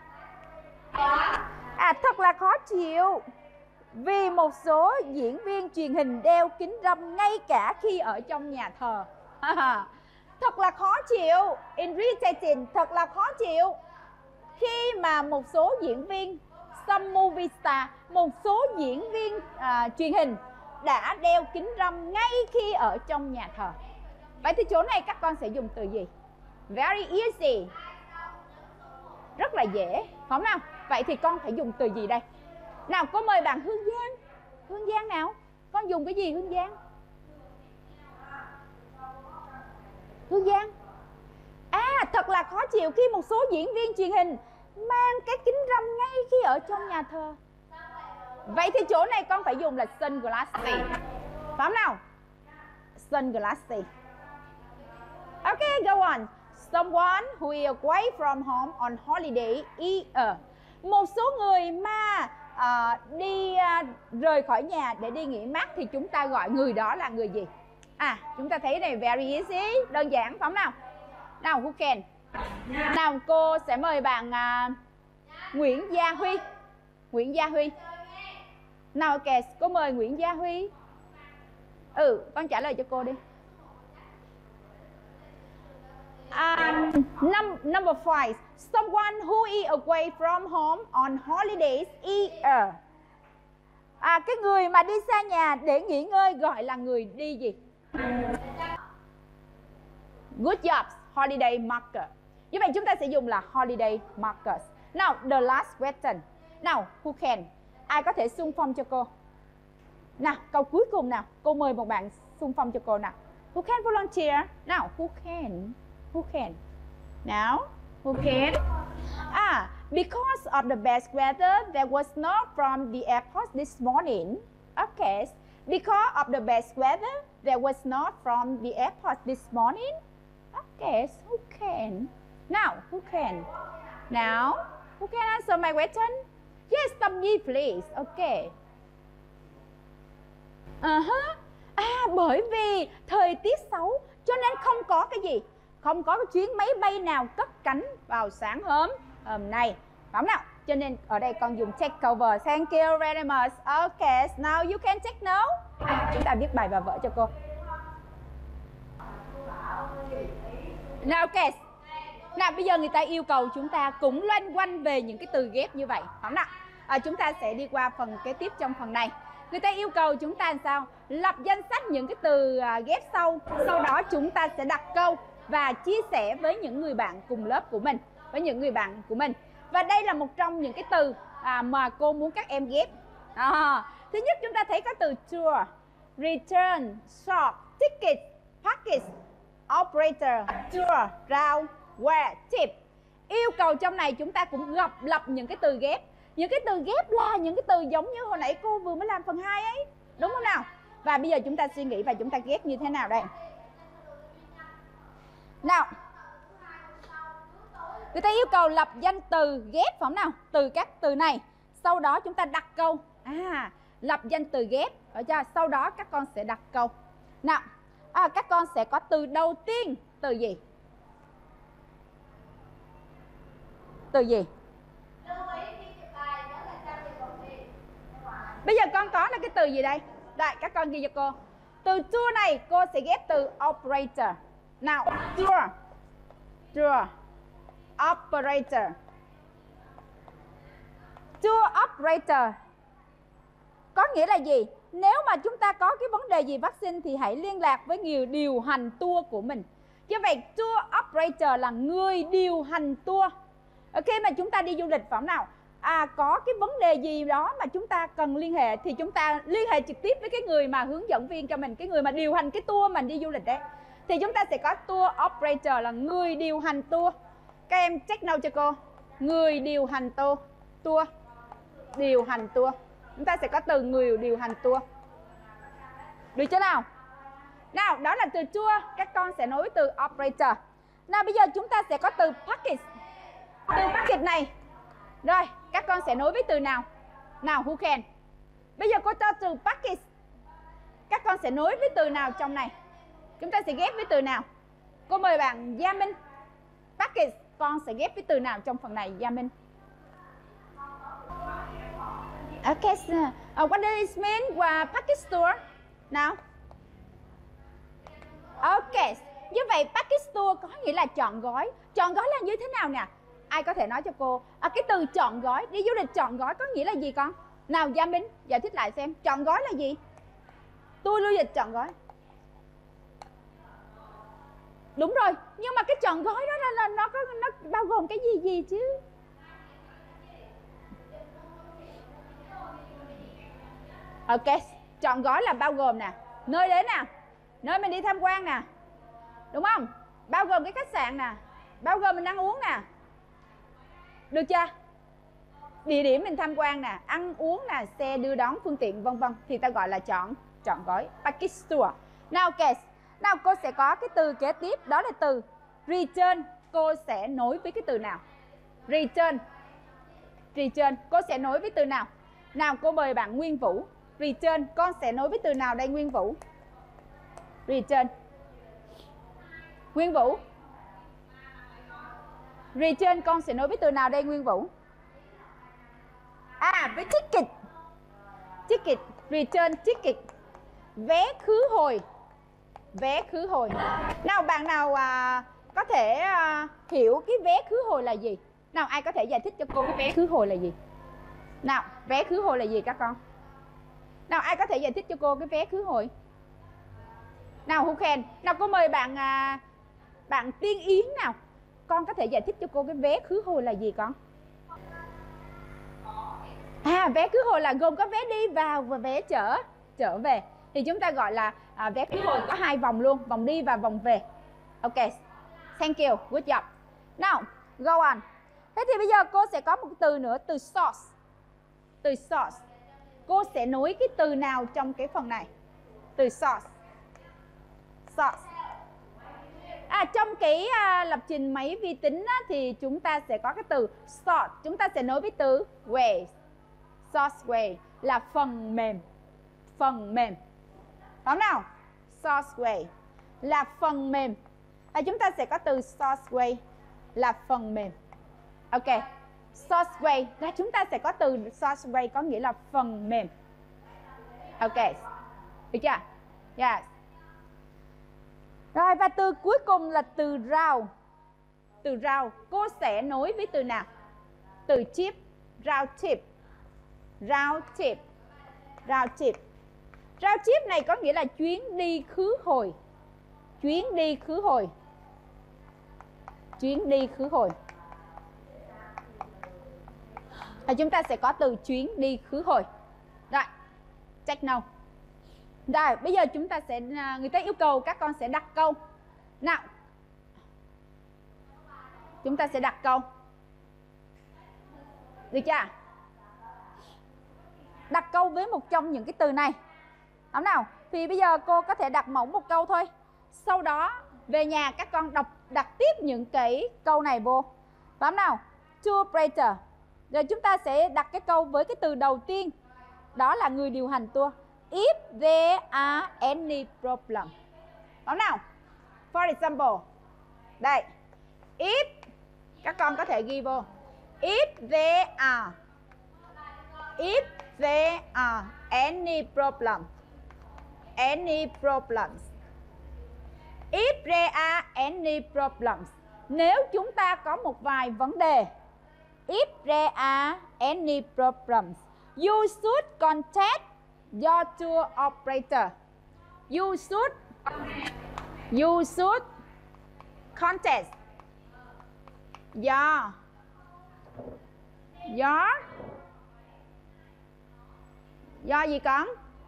À, thật là khó chịu vì một số diễn viên truyền hình đeo kính râm ngay cả khi ở trong nhà thờ. Thật là khó chịu, irritating, thật là khó chịu khi mà một số diễn viên, some movie star, một số diễn viên à, truyền hình đã đeo kính râm ngay khi ở trong nhà thờ. Vậy thì chỗ này các con sẽ dùng từ gì? Very easy. Rất là dễ, phải không nào? Vậy thì con phải dùng từ gì đây? Nào, có mời bạn Hương Giang. Hương Giang nào? Con dùng cái gì Hương Giang? Hương Giang. À, thật là khó chịu khi một số diễn viên truyền hình mang cái kính râm ngay khi ở trong nhà thờ. Vậy thì chỗ này con phải dùng là sunglasses. Phải không nào? Sunglasses. Okay, go on. Someone who is away from home on holiday is a. Một số người mà uh, đi uh, rời khỏi nhà để đi nghỉ mát thì chúng ta gọi người đó là người gì? À, chúng ta thấy này very easy, đơn giản phải không nào? Nào, who can? Nào, cô sẽ mời bạn uh, Nguyễn Gia Huy. Nguyễn Gia Huy. Nào, ok, cô mời Nguyễn Gia Huy. Ừ, con trả lời cho cô đi. Um, num number five. Someone who is away from home on holidays is a. À, cái người mà đi xa nhà để nghỉ ngơi gọi là người đi gì? Good job, holiday marker. Như vậy chúng ta sẽ dùng là holiday markers. Now, the last question. Nào, who can? Ai có thể xung phong cho cô? Nào, câu cuối cùng nào. Cô mời một bạn xung phong cho cô nào. Who can volunteer? Nào, who can? Who can? Now, who can? Ah, because of the bad weather, there was snow from the airport this morning. Okay, because of the bad weather, That was not from the airport this morning. Okay, who can? Now, who can? Now, who can answer my question? Yes, Tâm Nhi, please. Okay. Uh-huh. À, bởi vì thời tiết xấu cho nên không có cái gì, không có cái chuyến máy bay nào cất cánh vào sáng hôm hôm nay, phải không nào? Cho nên ở đây con dùng take over. Thank you very much. Okay, now you can take note. À, chúng ta viết bài và vở cho cô. Nào, okay. Nào, bây giờ người ta yêu cầu chúng ta cũng loanh quanh về những cái từ ghép như vậy, phải không nào? À, chúng ta sẽ đi qua phần kế tiếp trong phần này. Người ta yêu cầu chúng ta làm sao? Lập danh sách những cái từ ghép sau. Sau đó chúng ta sẽ đặt câu và chia sẻ với những người bạn cùng lớp của mình, với những người bạn của mình. Và đây là một trong những cái từ à, mà cô muốn các em ghép. À, thứ nhất chúng ta thấy có từ tour, return, shop, ticket, package, operator, tour, route, where, tip. Yêu cầu trong này chúng ta cũng gặp lập những cái từ ghép. Những cái từ ghép là những cái từ giống như hồi nãy cô vừa mới làm phần hai ấy, đúng không nào? Và bây giờ chúng ta suy nghĩ và chúng ta ghép như thế nào đây? Nào, người ta yêu cầu lập danh từ ghép, phải không nào? Từ các từ này. Sau đó chúng ta đặt câu. À, lập danh từ ghép. Được chưa? Sau đó các con sẽ đặt câu. Nào, à, các con sẽ có từ đầu tiên. Từ gì? Từ gì? Bây giờ con có là cái từ gì đây? Đây, các con ghi cho cô. Từ tour này cô sẽ ghép từ operator. Nào, tour, tour, operator. Tour operator có nghĩa là gì? Nếu mà chúng ta có cái vấn đề gì phát sinh thì hãy liên lạc với người điều hành tour của mình. Như vậy tour operator là người điều hành tour. Khi mà chúng ta đi du lịch, phải không nào? À, có cái vấn đề gì đó mà chúng ta cần liên hệ thì chúng ta liên hệ trực tiếp với cái người mà hướng dẫn viên cho mình, cái người mà điều hành cái tour mình đi du lịch đấy. Thì chúng ta sẽ có tour operator là người điều hành tour. Các em check note cho cô. Người điều hành tour. Tour. Điều hành tour. Chúng ta sẽ có từ người điều hành tour. Được chưa nào? Nào, đó là từ tour. Các con sẽ nối với từ operator. Nào, bây giờ chúng ta sẽ có từ package. Từ package này. Rồi, các con sẽ nối với từ nào? Nào, who can? Bây giờ cô cho từ package. Các con sẽ nối với từ nào trong này? Chúng ta sẽ ghép với từ nào? Cô mời bạn Gia Minh. Package, con sẽ ghép với từ nào trong phần này, Gia Minh? Okay, so, uh, what does it mean? Uh, package tour. Nào. Ok, như vậy package tour có nghĩa là chọn gói. Chọn gói là như thế nào nè? Ai có thể nói cho cô? À, cái từ chọn gói, đi du lịch chọn gói có nghĩa là gì con? Nào, Gia Minh, giải thích lại xem. Chọn gói là gì? Tour du lịch chọn gói. Đúng rồi, nhưng mà cái chọn gói đó là, là nó có nó bao gồm cái gì gì chứ? Ok, chọn gói là bao gồm nè, nơi đến nè, nơi mình đi tham quan nè, đúng không? Bao gồm cái khách sạn nè, bao gồm mình ăn uống nè, được chưa? Địa điểm mình tham quan nè, ăn uống nè, xe đưa đón, phương tiện vân vân thì ta gọi là chọn chọn gói, package tour. Nào okay. Nào cô sẽ có cái từ kế tiếp, đó là từ return. Cô sẽ nối với cái từ nào? Return. Return, cô sẽ nối với từ nào? Nào, cô mời bạn Nguyên Vũ. Return, con sẽ nối với từ nào đây Nguyên Vũ? Return. Nguyên Vũ. Return, con sẽ nối với từ nào đây Nguyên Vũ? À, với ticket. Ticket, return ticket. Vé khứ hồi. Vé khứ hồi. Nào, bạn nào à, có thể à, hiểu cái vé khứ hồi là gì? Nào, ai có thể giải thích cho cô cái vé khứ hồi là gì? Nào, vé khứ hồi là gì các con? Nào, ai có thể giải thích cho cô cái vé khứ hồi? Nào, who can? Nào, cô mời bạn à, bạn Tiên Yến nào. Con có thể giải thích cho cô cái vé khứ hồi là gì con? À, vé khứ hồi là gồm có vé đi vào và vé trở trở về. Thì chúng ta gọi là à, vé khứ hồi có hai vòng luôn, vòng đi và vòng về. Ok, thank you, good job. Now, go on. Thế thì bây giờ cô sẽ có một từ nữa, từ source. Từ source. Cô sẽ nối cái từ nào trong cái phần này? Từ source. Sauce. À, trong cái à, lập trình máy vi tính á, thì chúng ta sẽ có cái từ sauce. Chúng ta sẽ nối với từ way. Software là phần mềm. Phần mềm. Đúng nào? Software là phần mềm. À, chúng ta sẽ có từ software là phần mềm. Ok. Software là chúng ta sẽ có từ software có nghĩa là phần mềm. Ok. Được chưa? Yes. Rồi và từ cuối cùng là từ round. Từ round cô sẽ nối với từ nào? Từ chip. Round chip. Round trip. Round trip. Round trip này có nghĩa là chuyến đi khứ hồi. Chuyến đi khứ hồi. Chuyến đi khứ hồi. À, chúng ta sẽ có từ chuyến đi khứ hồi. Rồi, check now. Rồi, bây giờ chúng ta sẽ, người ta yêu cầu các con sẽ đặt câu. Nào, chúng ta sẽ đặt câu. Được chưa? Đặt câu với một trong những cái từ này. Đúng nào? Thì bây giờ cô có thể đặt mẫu một câu thôi. Sau đó về nhà các con đọc đặt tiếp những cái câu này vô. Đúng nào? Tour operator. Rồi chúng ta sẽ đặt cái câu với cái từ đầu tiên. Đó là người điều hành tour. If there are any problem. Đúng nào? For example. Đây. If các con có thể ghi vô. If there are If there are any problem. Any problems. If there are any problems. Nếu chúng ta có một vài vấn đề. If there are any problems, you should contact your tour operator. You should You should contact your Your Do gì con?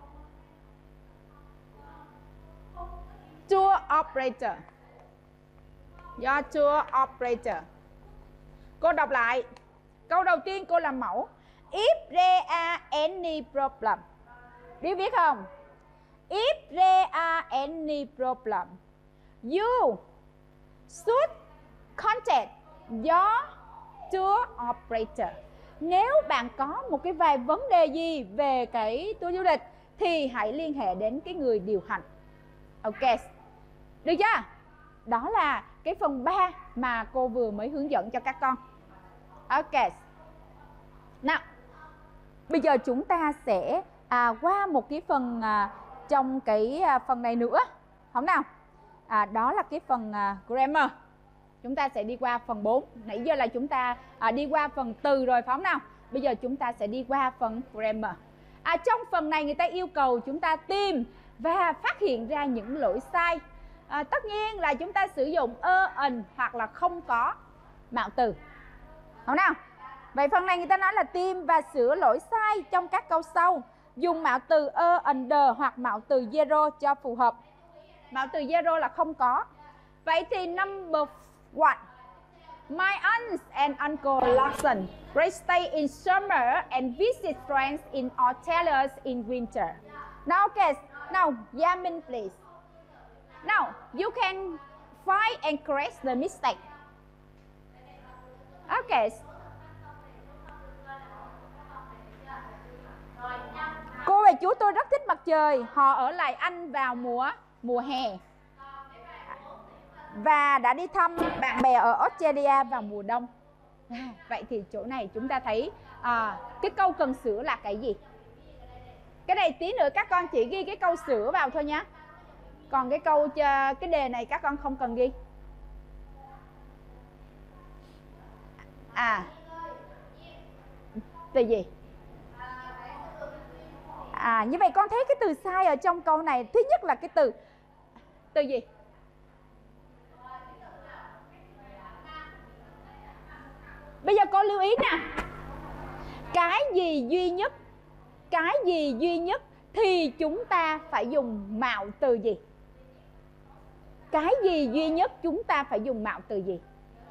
Tour operator. Do tour operator. Cô đọc lại. Câu đầu tiên cô làm mẫu. If there are any problem. Biết viết không? If there are any problem, you should contact your tour operator. Nếu bạn có một cái vài vấn đề gì về cái tour du lịch thì hãy liên hệ đến cái người điều hành. Ok. Được chưa? Đó là cái phần ba mà cô vừa mới hướng dẫn cho các con. Ok. Nào, bây giờ chúng ta sẽ à, qua một cái phần à, trong cái à, phần này nữa. Không nào? À, đó là cái phần à, grammar. Chúng ta sẽ đi qua phần bốn. Nãy giờ là chúng ta à, đi qua phần từ rồi phải không nào? Bây giờ chúng ta sẽ đi qua phần grammar. À, trong phần này người ta yêu cầu chúng ta tìm và phát hiện ra những lỗi sai. À, tất nhiên là chúng ta sử dụng ơ, ần hoặc là không có mạo từ. Không nào? Vậy phần này người ta nói là tìm và sửa lỗi sai trong các câu sau. Dùng mạo từ ơ, under hoặc mạo từ zero cho phù hợp. Mạo từ zero là không có. Vậy thì number one. My aunts and uncle Lawson they stay in summer and visit friends in hotels in winter. Now, okay, now Yamin, please. Now you can find and correct the mistake. Okay. Cô và chú tôi rất thích mặt trời. Họ ở lại Anh vào mùa mùa hè và đã đi thăm bạn bè ở Australia vào mùa đông. À, vậy thì chỗ này chúng ta thấy à, cái câu cần sửa là cái gì? Cái này tí nữa các con chỉ ghi cái câu sửa vào thôi nhé. Còn cái câu cái đề này các con không cần ghi. À, từ gì? À, như vậy con thấy cái từ sai ở trong câu này. Thứ nhất là cái từ Từ gì? Bây giờ con lưu ý nè. Cái gì duy nhất Cái gì duy nhất thì chúng ta phải dùng mạo từ gì? Cái gì duy nhất chúng ta phải dùng mạo từ gì?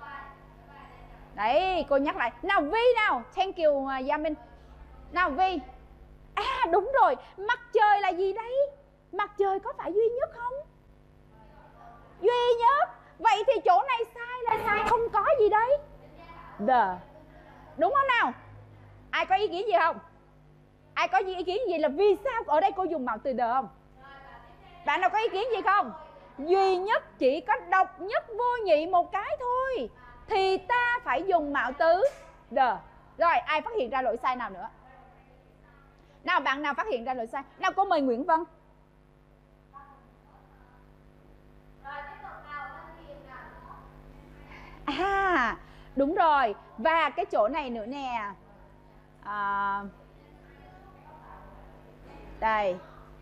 Đấy, cô nhắc lại. Nào Vi nào. Thank you Yamin. Nào Vi. À đúng rồi. Mặt trời là gì đấy? Mặt trời có phải duy nhất không? Duy nhất. Vậy thì chỗ này sai là sai không có gì đấy. The. Đúng không nào? Ai có ý kiến gì không? Ai có ý kiến gì là vì sao ở đây cô dùng mạo từ the không? Bạn nào có ý kiến gì không? Duy nhất, chỉ có độc nhất vô nhị một cái thôi, thì ta phải dùng mạo từ the. Rồi, ai phát hiện ra lỗi sai nào nữa? Nào, bạn nào phát hiện ra lỗi sai? Nào, cô mời Nguyễn Vân. À, đúng rồi. Và cái chỗ này nữa nè. À, đây.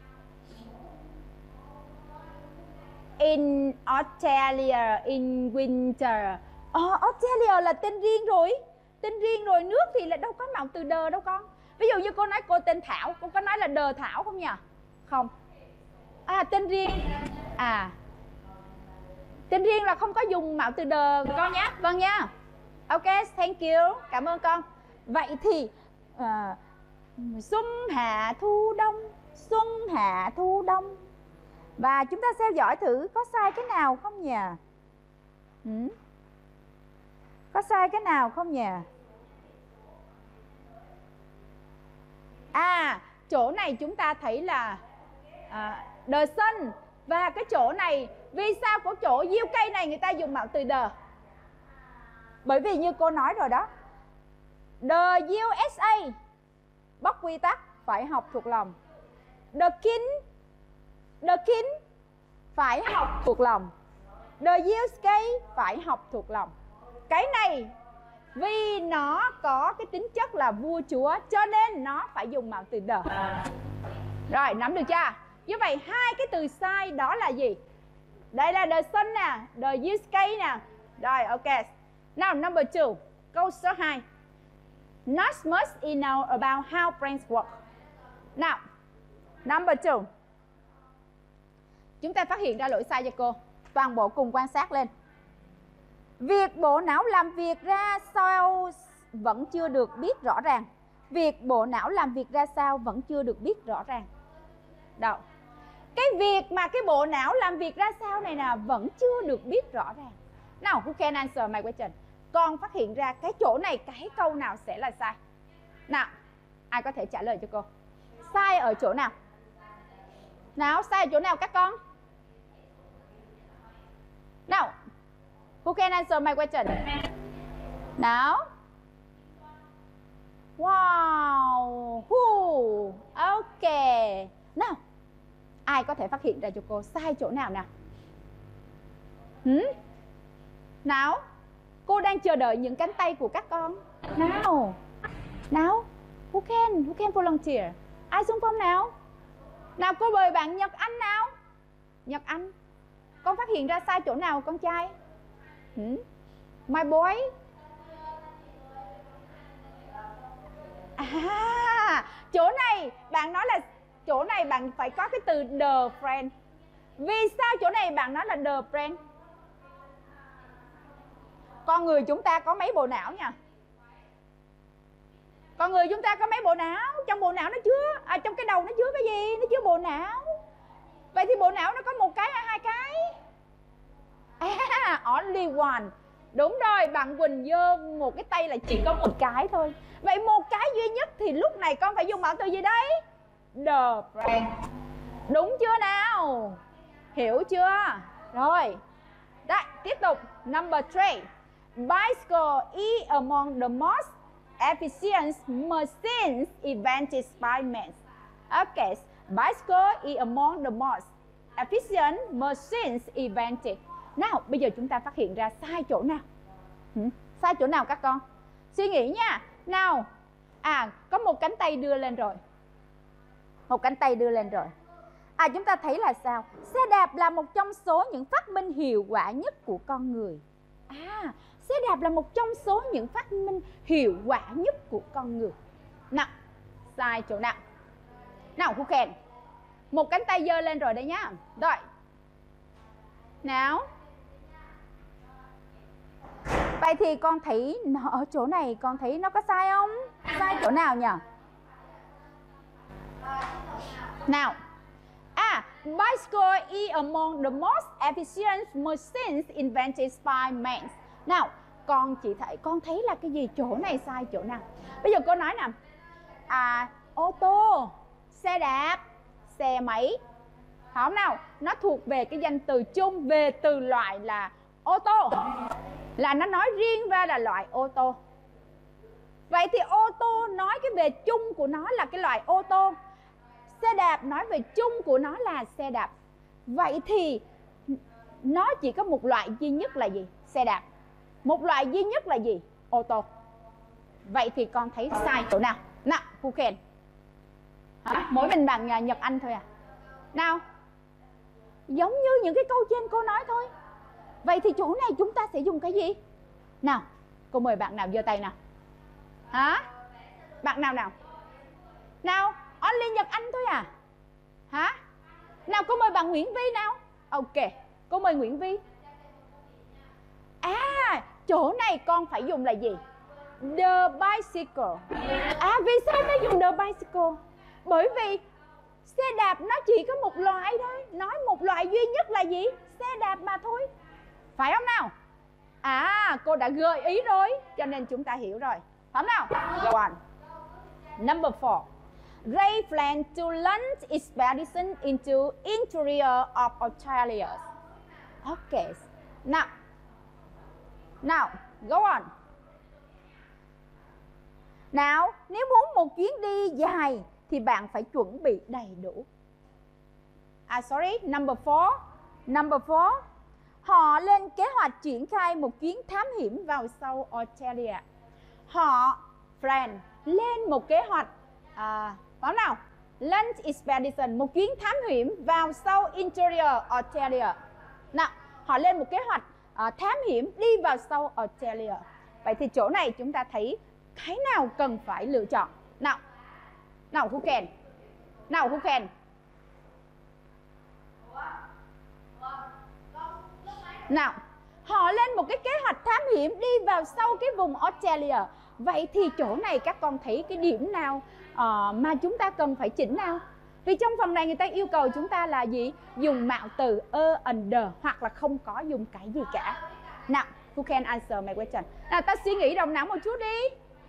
In Australia, in winter. Oh, Australia là tên riêng rồi. Tên riêng rồi, nước thì là đâu có mạo từ the đâu con. Ví dụ như cô nói cô tên Thảo, cô có nói là đờ Thảo không nhỉ? Không. À, tên riêng. À, tên riêng là không có dùng mạo từ the con nhé. Vâng nha. Ok, thank you. Cảm ơn con. Vậy thì uh, xuân hạ thu đông, xuân hạ thu đông. Và chúng ta theo dõi thử có sai cái nào không nhỉ? Ừ? Có sai cái nào không nhỉ? À, chỗ này chúng ta thấy là à, the sun. Và cái chỗ này, vì sao của chỗ u ca này người ta dùng mạo từ the? Bởi vì như cô nói rồi đó, the u ét a bắt quy tắc phải học thuộc lòng. The king, the king phải học thuộc lòng. The u ca phải học thuộc lòng. Cái này vì nó có cái tính chất là vua chúa cho nên nó phải dùng mạo từ the. Rồi, nắm được chưa? Như vậy hai cái từ sai đó là gì? Đây là the sun nè, the u ca nè. Rồi, ok. Now number two. Câu số hai. Not much you know about how brains work. Now, number two. Chúng ta phát hiện ra lỗi sai cho cô. Toàn bộ cùng quan sát lên. Việc bộ não làm việc ra sao vẫn chưa được biết rõ ràng. Việc bộ não làm việc ra sao vẫn chưa được biết rõ ràng. Đâu? Cái việc mà cái bộ não làm việc ra sao này nè vẫn chưa được biết rõ ràng. Nào, who can answer my question? Con phát hiện ra cái chỗ này, cái câu nào sẽ là sai? Nào, ai có thể trả lời cho cô? Sai ở chỗ nào? Nào, sai ở chỗ nào các con? Nào, who can answer my question? Nào. Wow. Who? Ok. Nào, ai có thể phát hiện ra cho cô sai chỗ nào nào? Hmm? Nào, cô đang chờ đợi những cánh tay của các con. Nào, nào, who can, who can volunteer? Ai xung phong nào? Nào, cô mời bạn Nhật Anh nào. Nhật Anh, con phát hiện ra sai chỗ nào con trai? Hmm? My boy. À, chỗ này bạn nói là chỗ này bạn phải có cái từ the friend. Vì sao chỗ này bạn nói là the friend? Con người chúng ta có mấy bộ não nha? Con người chúng ta có mấy bộ não? Trong bộ não nó chứa, à, trong cái đầu nó chứa cái gì? Nó chứa bộ não. Vậy thì bộ não nó có một cái hay hai cái? À, only one. Đúng rồi, bạn Quỳnh Dơ một cái tay là chỉ có một cái thôi. Vậy một cái duy nhất thì lúc này con phải dùng mạo từ gì đấy? The friend. Đúng chưa nào? Hiểu chưa? Rồi. Đấy, tiếp tục. Number three. Bicycle is among the most efficient machines invented by man. Okay. Bicycle is among the most efficient machines invented. Nào, bây giờ chúng ta phát hiện ra sai chỗ nào? Ừ? Sai chỗ nào các con? Suy nghĩ nha. Nào. À, có một cánh tay đưa lên rồi. Một cánh tay đưa lên rồi. À, chúng ta thấy là sao? Xe đạp là một trong số những phát minh hiệu quả nhất của con người. À, xe đạp là một trong số những phát minh hiệu quả nhất của con người. Nào, sai chỗ nào? Nào, who can? Một cánh tay giơ lên rồi đấy nhá. Rồi. Nào. Vậy thì con thấy nó ở chỗ này, con thấy nó có sai không? Sai chỗ nào nhỉ? Nào. À, bicycle is among the most efficient machines invented by man. Nào, con chỉ thấy con thấy là cái gì, chỗ này sai chỗ nào? Bây giờ cô nói nè, à, ô tô, xe đạp, xe máy, phải không nào? Nó thuộc về cái danh từ chung về từ loại là ô tô, là nó nói riêng ra là loại ô tô. Vậy thì ô tô nói cái về chung của nó là cái loại ô tô, xe đạp nói về chung của nó là xe đạp. Vậy thì nó chỉ có một loại duy nhất là gì? Xe đạp. Một loại duy nhất là gì? Ô tô. Vậy thì con thấy sai chỗ nào? Nào, Phu Khen. Hả? Mỗi mình bằng Nhật Anh thôi à? Nào, giống như những cái câu trên cô nói thôi. Vậy thì chỗ này chúng ta sẽ dùng cái gì? Nào, cô mời bạn nào giơ tay nào. Hả? Bạn nào nào? Nào, only Nhật Anh thôi à? Hả? Nào, cô mời bạn Nguyễn Vi nào. Ok, cô mời Nguyễn Vi. À, chỗ này con phải dùng là gì? The bicycle. À, vì sao ta dùng the bicycle? Bởi vì xe đạp nó chỉ có một loại thôi. Nói một loại duy nhất là gì? Xe đạp mà thôi. Phải không nào? À, cô đã gợi ý rồi, cho nên chúng ta hiểu rồi. Phải không nào? Go on. Number four. Ray planned to launch expedition into interior of Australia. Okay. Now, now, go on. Nào, nếu muốn một chuyến đi dài thì bạn phải chuẩn bị đầy đủ. À, sorry, number four. Number four. Họ lên kế hoạch triển khai một chuyến thám hiểm vào sâu Australia. Họ, friend, lên một kế hoạch, à, phải nào? Launch expedition, một chuyến thám hiểm vào sâu interior Australia. Nào, họ lên một kế hoạch à, thám hiểm đi vào sâu Australia. Vậy thì chỗ này chúng ta thấy cái nào cần phải lựa chọn? Nào, nào who can? Nào who can? Nào, họ lên một cái kế hoạch thám hiểm đi vào sâu cái vùng Australia. Vậy thì chỗ này các con thấy cái điểm nào uh, mà chúng ta cần phải chỉnh nào? Vì trong phần này người ta yêu cầu chúng ta là gì? Dùng mạo từ a and the, hoặc là không có dùng cái gì cả. Nào, who can answer my question? Nào, ta suy nghĩ đồng não một chút đi.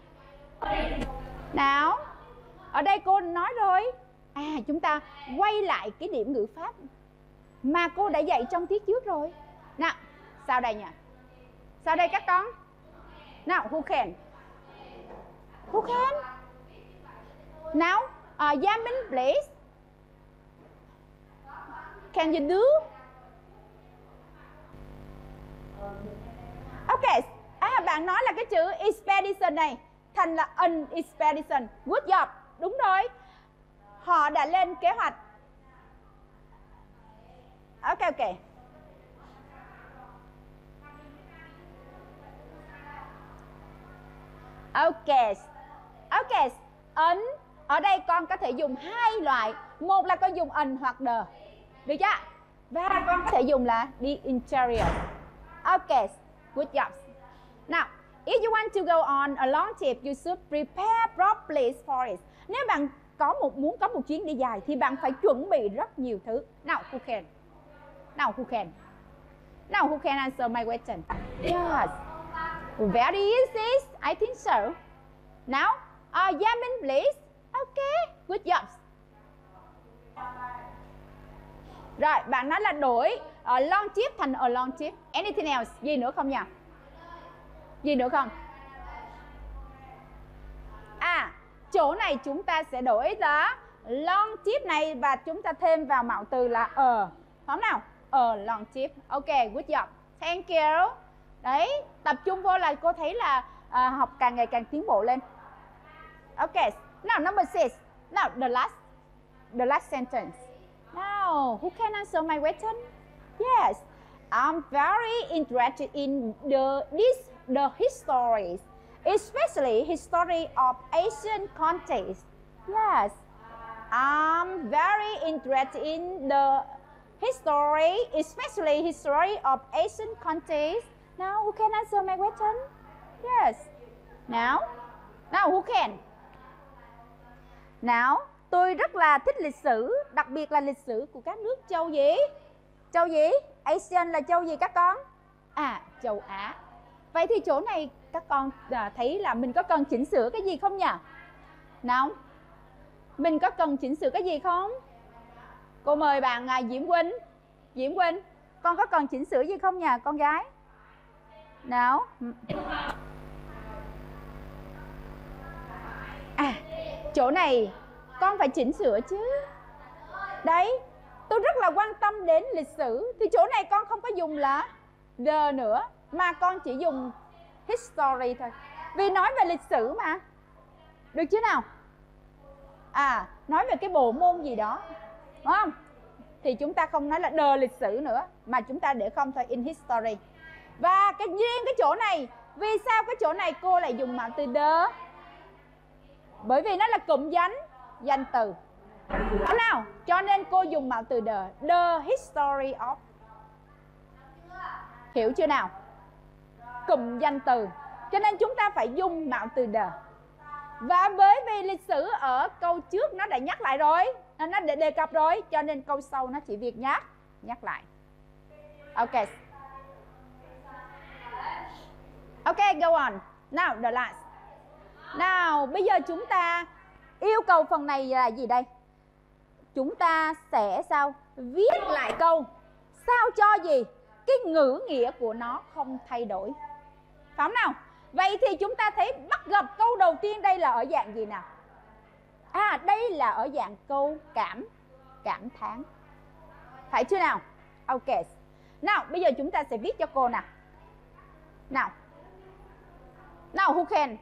Nào, ở đây cô nói rồi. À, chúng ta quay lại cái điểm ngữ pháp mà cô đã dạy trong tiết trước rồi. Nào, sao đây nhỉ? Sao đây các con? Nào, who can? Who can? Nào, uh, Yamin please. Can you do? Ok, à, bạn nói là cái chữ expedition này thành là an expedition. Good job, đúng rồi. Họ đã lên kế hoạch. Ok, ok. Ok, ok. An, ở đây con có thể dùng hai loại. Một là con dùng an hoặc the, được chưa? Và con có thể dùng là the interior. Ok, good job. Now, if you want to go on a long trip, you should prepare properly for it. Nếu bạn có một muốn có một chuyến đi dài thì bạn phải chuẩn bị rất nhiều thứ. Now, who can? Now, who can? Now, who can answer my question? Yes. Very easy, I think so. Now, uh, Yamin, please. Okay, good job. Rồi, bạn nói là đổi uh, long trip thành a long trip. Anything else? Gì nữa không nhỉ? Gì nữa không? À, chỗ này chúng ta sẽ đổi là long trip này và chúng ta thêm vào mạo từ là a. Không nào? A long trip. Ok, good job. Thank you. Đấy, tập trung vô là cô thấy là à, học càng ngày càng tiến bộ lên. Ok, now number six. Now the last, the last sentence. Now, who can answer my question? Yes, I'm very interested in the this the histories, especially history of Asian countries. Yes, I'm very interested in the history, especially history of Asian countries. Now, who can answer my question? Yes. Now, now who can? Now, Tôi rất là thích lịch sử, đặc biệt là lịch sử của các nước châu gì? Châu gì? Asian là châu gì các con? À, châu Á. Vậy thì chỗ này các con à, thấy là mình có cần chỉnh sửa cái gì không nhỉ? Nào, mình có cần chỉnh sửa cái gì không? Cô mời bạn à, Diễm Quỳnh. Diễm Quỳnh, con có cần chỉnh sửa gì không nhỉ con gái? Nào. À, chỗ này con phải chỉnh sửa chứ. Đấy, tôi rất là quan tâm đến lịch sử. Thì chỗ này con không có dùng là the nữa, mà con chỉ dùng history thôi. Vì nói về lịch sử mà. Được chứ nào? À, nói về cái bộ môn gì đó, đúng không? Thì chúng ta không nói là the lịch sử nữa, mà chúng ta để không thôi, in history. Và cái riêng cái chỗ này, vì sao cái chỗ này cô lại dùng mạo từ the? Bởi vì nó là cụm danh, danh từ. Đúng nào? Cho nên cô dùng mạo từ the, the history of. Hiểu chưa nào? Cụm danh từ. Cho nên chúng ta phải dùng mạo từ the. Và bởi vì lịch sử ở câu trước nó đã nhắc lại rồi, nó đã đề cập rồi, cho nên câu sau nó chỉ việc nhắc, nhắc lại. Ok. Ok, go on. Now, the last. Nào, bây giờ chúng ta yêu cầu phần này là gì đây? Chúng ta sẽ sao? Viết lại câu sao cho gì? Cái ngữ nghĩa của nó không thay đổi. Phải không nào? Vậy thì chúng ta thấy bắt gặp câu đầu tiên đây là ở dạng gì nào? À, đây là ở dạng câu cảm, cảm thán. Phải chưa nào? Ok. Nào, bây giờ chúng ta sẽ viết cho cô nào. Nào. Nào, who can?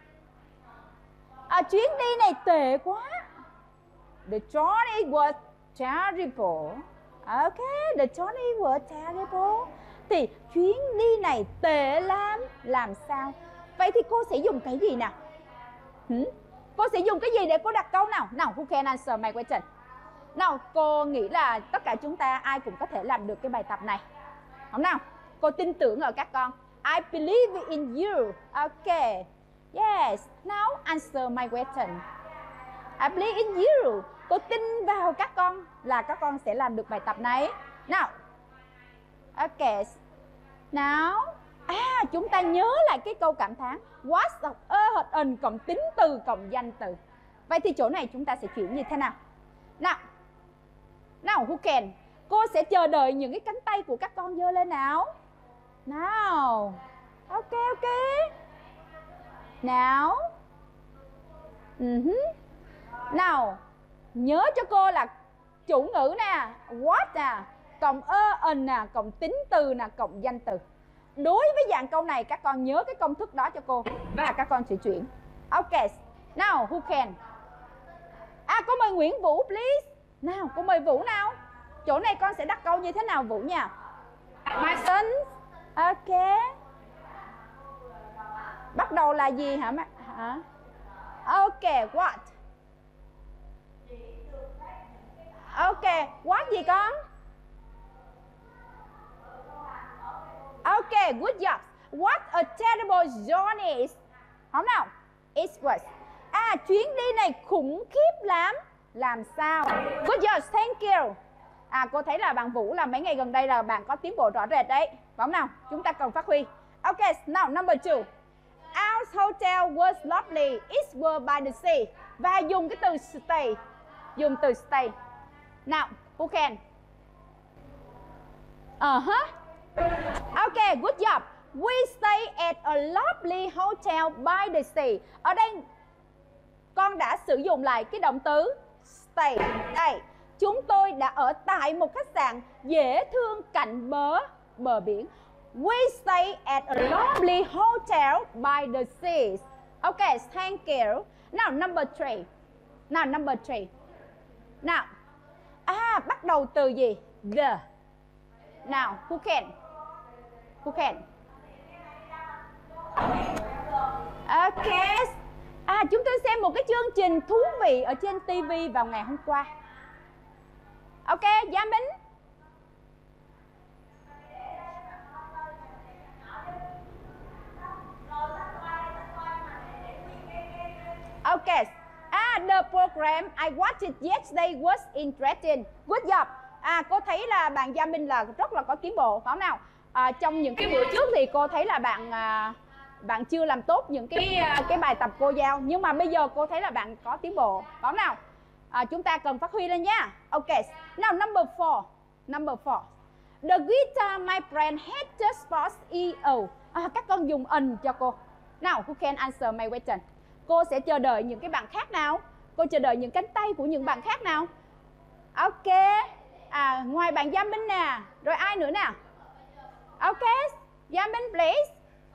À, chuyến đi này tệ quá. The journey was terrible. Ok, the journey was terrible. Thì chuyến đi này tệ lắm. Làm sao? Vậy thì cô sẽ dùng cái gì nào? Hmm? Cô sẽ dùng cái gì để cô đặt câu nào? Nào, who can answer my question? Nào, cô nghĩ là tất cả chúng ta ai cũng có thể làm được cái bài tập này. Không nào? Cô tin tưởng ở các con. I believe in you. Ok. Yes. Now answer my question. I believe in you. Cô tin vào các con là các con sẽ làm được bài tập này. Nào. Ok. Nào. À, chúng ta nhớ lại cái câu cảm thán. What of a hợp in cộng tính từ cộng danh từ. Vậy thì chỗ này chúng ta sẽ chuyển như thế nào? Nào. Nào, who can? Cô sẽ chờ đợi những cái cánh tay của các con giơ lên nào. Nào. Ok, ok. Nào. Uh-huh. Nào. Nhớ cho cô là chủ ngữ nè, what nè, cộng ơ, in nè, cộng tính từ nè, cộng danh từ. Đối với dạng câu này các con nhớ cái công thức đó cho cô và các con sẽ chuyển. Ok. Nào, who can? À, cô mời Nguyễn Vũ please. Nào, cô mời Vũ nào. Chỗ này con sẽ đặt câu như thế nào Vũ nha? My son. Ok. Bắt đầu là gì hả? Hả? Ok, what? Ok, what gì con? Ok, good job. What a terrible journey. Không nào? It was. À, chuyến đi này khủng khiếp lắm. Làm sao? Good job, thank you. À, cô thấy là bạn Vũ là mấy ngày gần đây là bạn có tiến bộ rõ rệt đấy. Phải không nào? Chúng ta cần phát huy. Ok, now number two. Our hotel was lovely. It was by the sea. Và dùng cái từ stay. Dùng từ stay. Nào, who can? Uh-huh. Ok, good job. We stay at a lovely hotel by the sea. Ở đây con đã sử dụng lại cái động từ stay. Đây, chúng tôi đã ở tại một khách sạn dễ thương cạnh bờ bờ biển. We stay at a lovely hotel by the sea. Ok, thank you. Now number three. Now number three. Nào. À, bắt đầu từ gì? The. Nào, who can? Who can? Ok. À, chúng tôi xem một cái chương trình thú vị ở trên ti vi vào ngày hôm qua. Ok, Gia Minh. Ok. À, the program I watched it yesterday was interesting. Good job. À, cô thấy là bạn Gia Minh là rất là có tiến bộ, phải không nào? À, trong những cái bữa trước thì cô thấy là bạn à, bạn chưa làm tốt những cái cái bài tập cô giao, nhưng mà bây giờ cô thấy là bạn có tiến bộ, phải không nào? À, chúng ta cần phát huy lên nha. Ok. Now number four. Number four. The guitar my friend had just bought E O. À, các con dùng ẩn cho cô. Now who can answer my question? Cô sẽ chờ đợi những cái bạn khác nào? Cô chờ đợi những cánh tay của những bạn khác nào? Ok. À, ngoài bạn Gia Minh nè. Rồi ai nữa nè? Ok. Gia Minh please.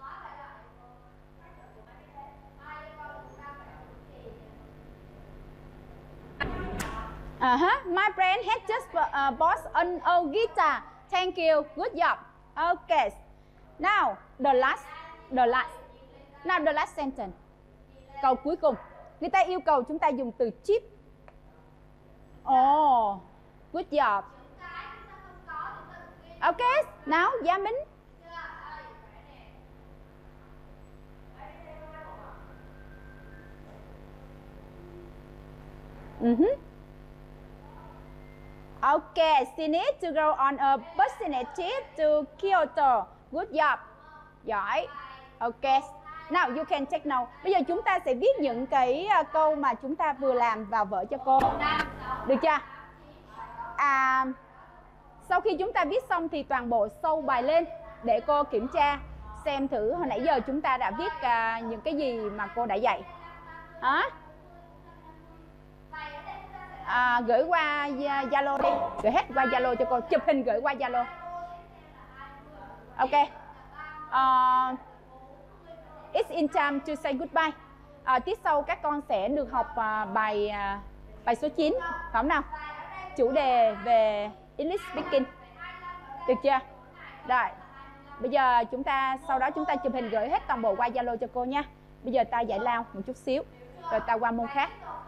Uh-huh. My friend had just uh, bought an old guitar. Thank you. Good job. Okay. Now the last, the last. Now the last sentence. Câu cuối cùng. Người ta yêu cầu chúng ta dùng từ chip. Oh, good job. Okay. Now Gia Minh. Uh-huh. Okay, she needs to go on a business trip to Kyoto. Good job. Giỏi. Okay. Now you can take note. Bây giờ chúng ta sẽ viết những cái uh, câu mà chúng ta vừa làm vào vở cho cô. Được chưa? À, sau khi chúng ta viết xong thì toàn bộ sâu bài lên để cô kiểm tra xem thử hồi nãy giờ chúng ta đã viết uh, những cái gì mà cô đã dạy. Hả? À, gửi qua Zalo đi, gửi hết qua Zalo cho cô, chụp hình gửi qua Zalo. Ok. Uh, it's in time to say goodbye. Uh, tiết sau các con sẽ được học uh, bài uh, bài số chín, phải không nào? Chủ đề về English speaking. Được chưa? Rồi. Bây giờ chúng ta sau đó chúng ta chụp hình gửi hết toàn bộ qua Zalo cho cô nha. Bây giờ ta giải lao một chút xíu rồi ta qua môn khác.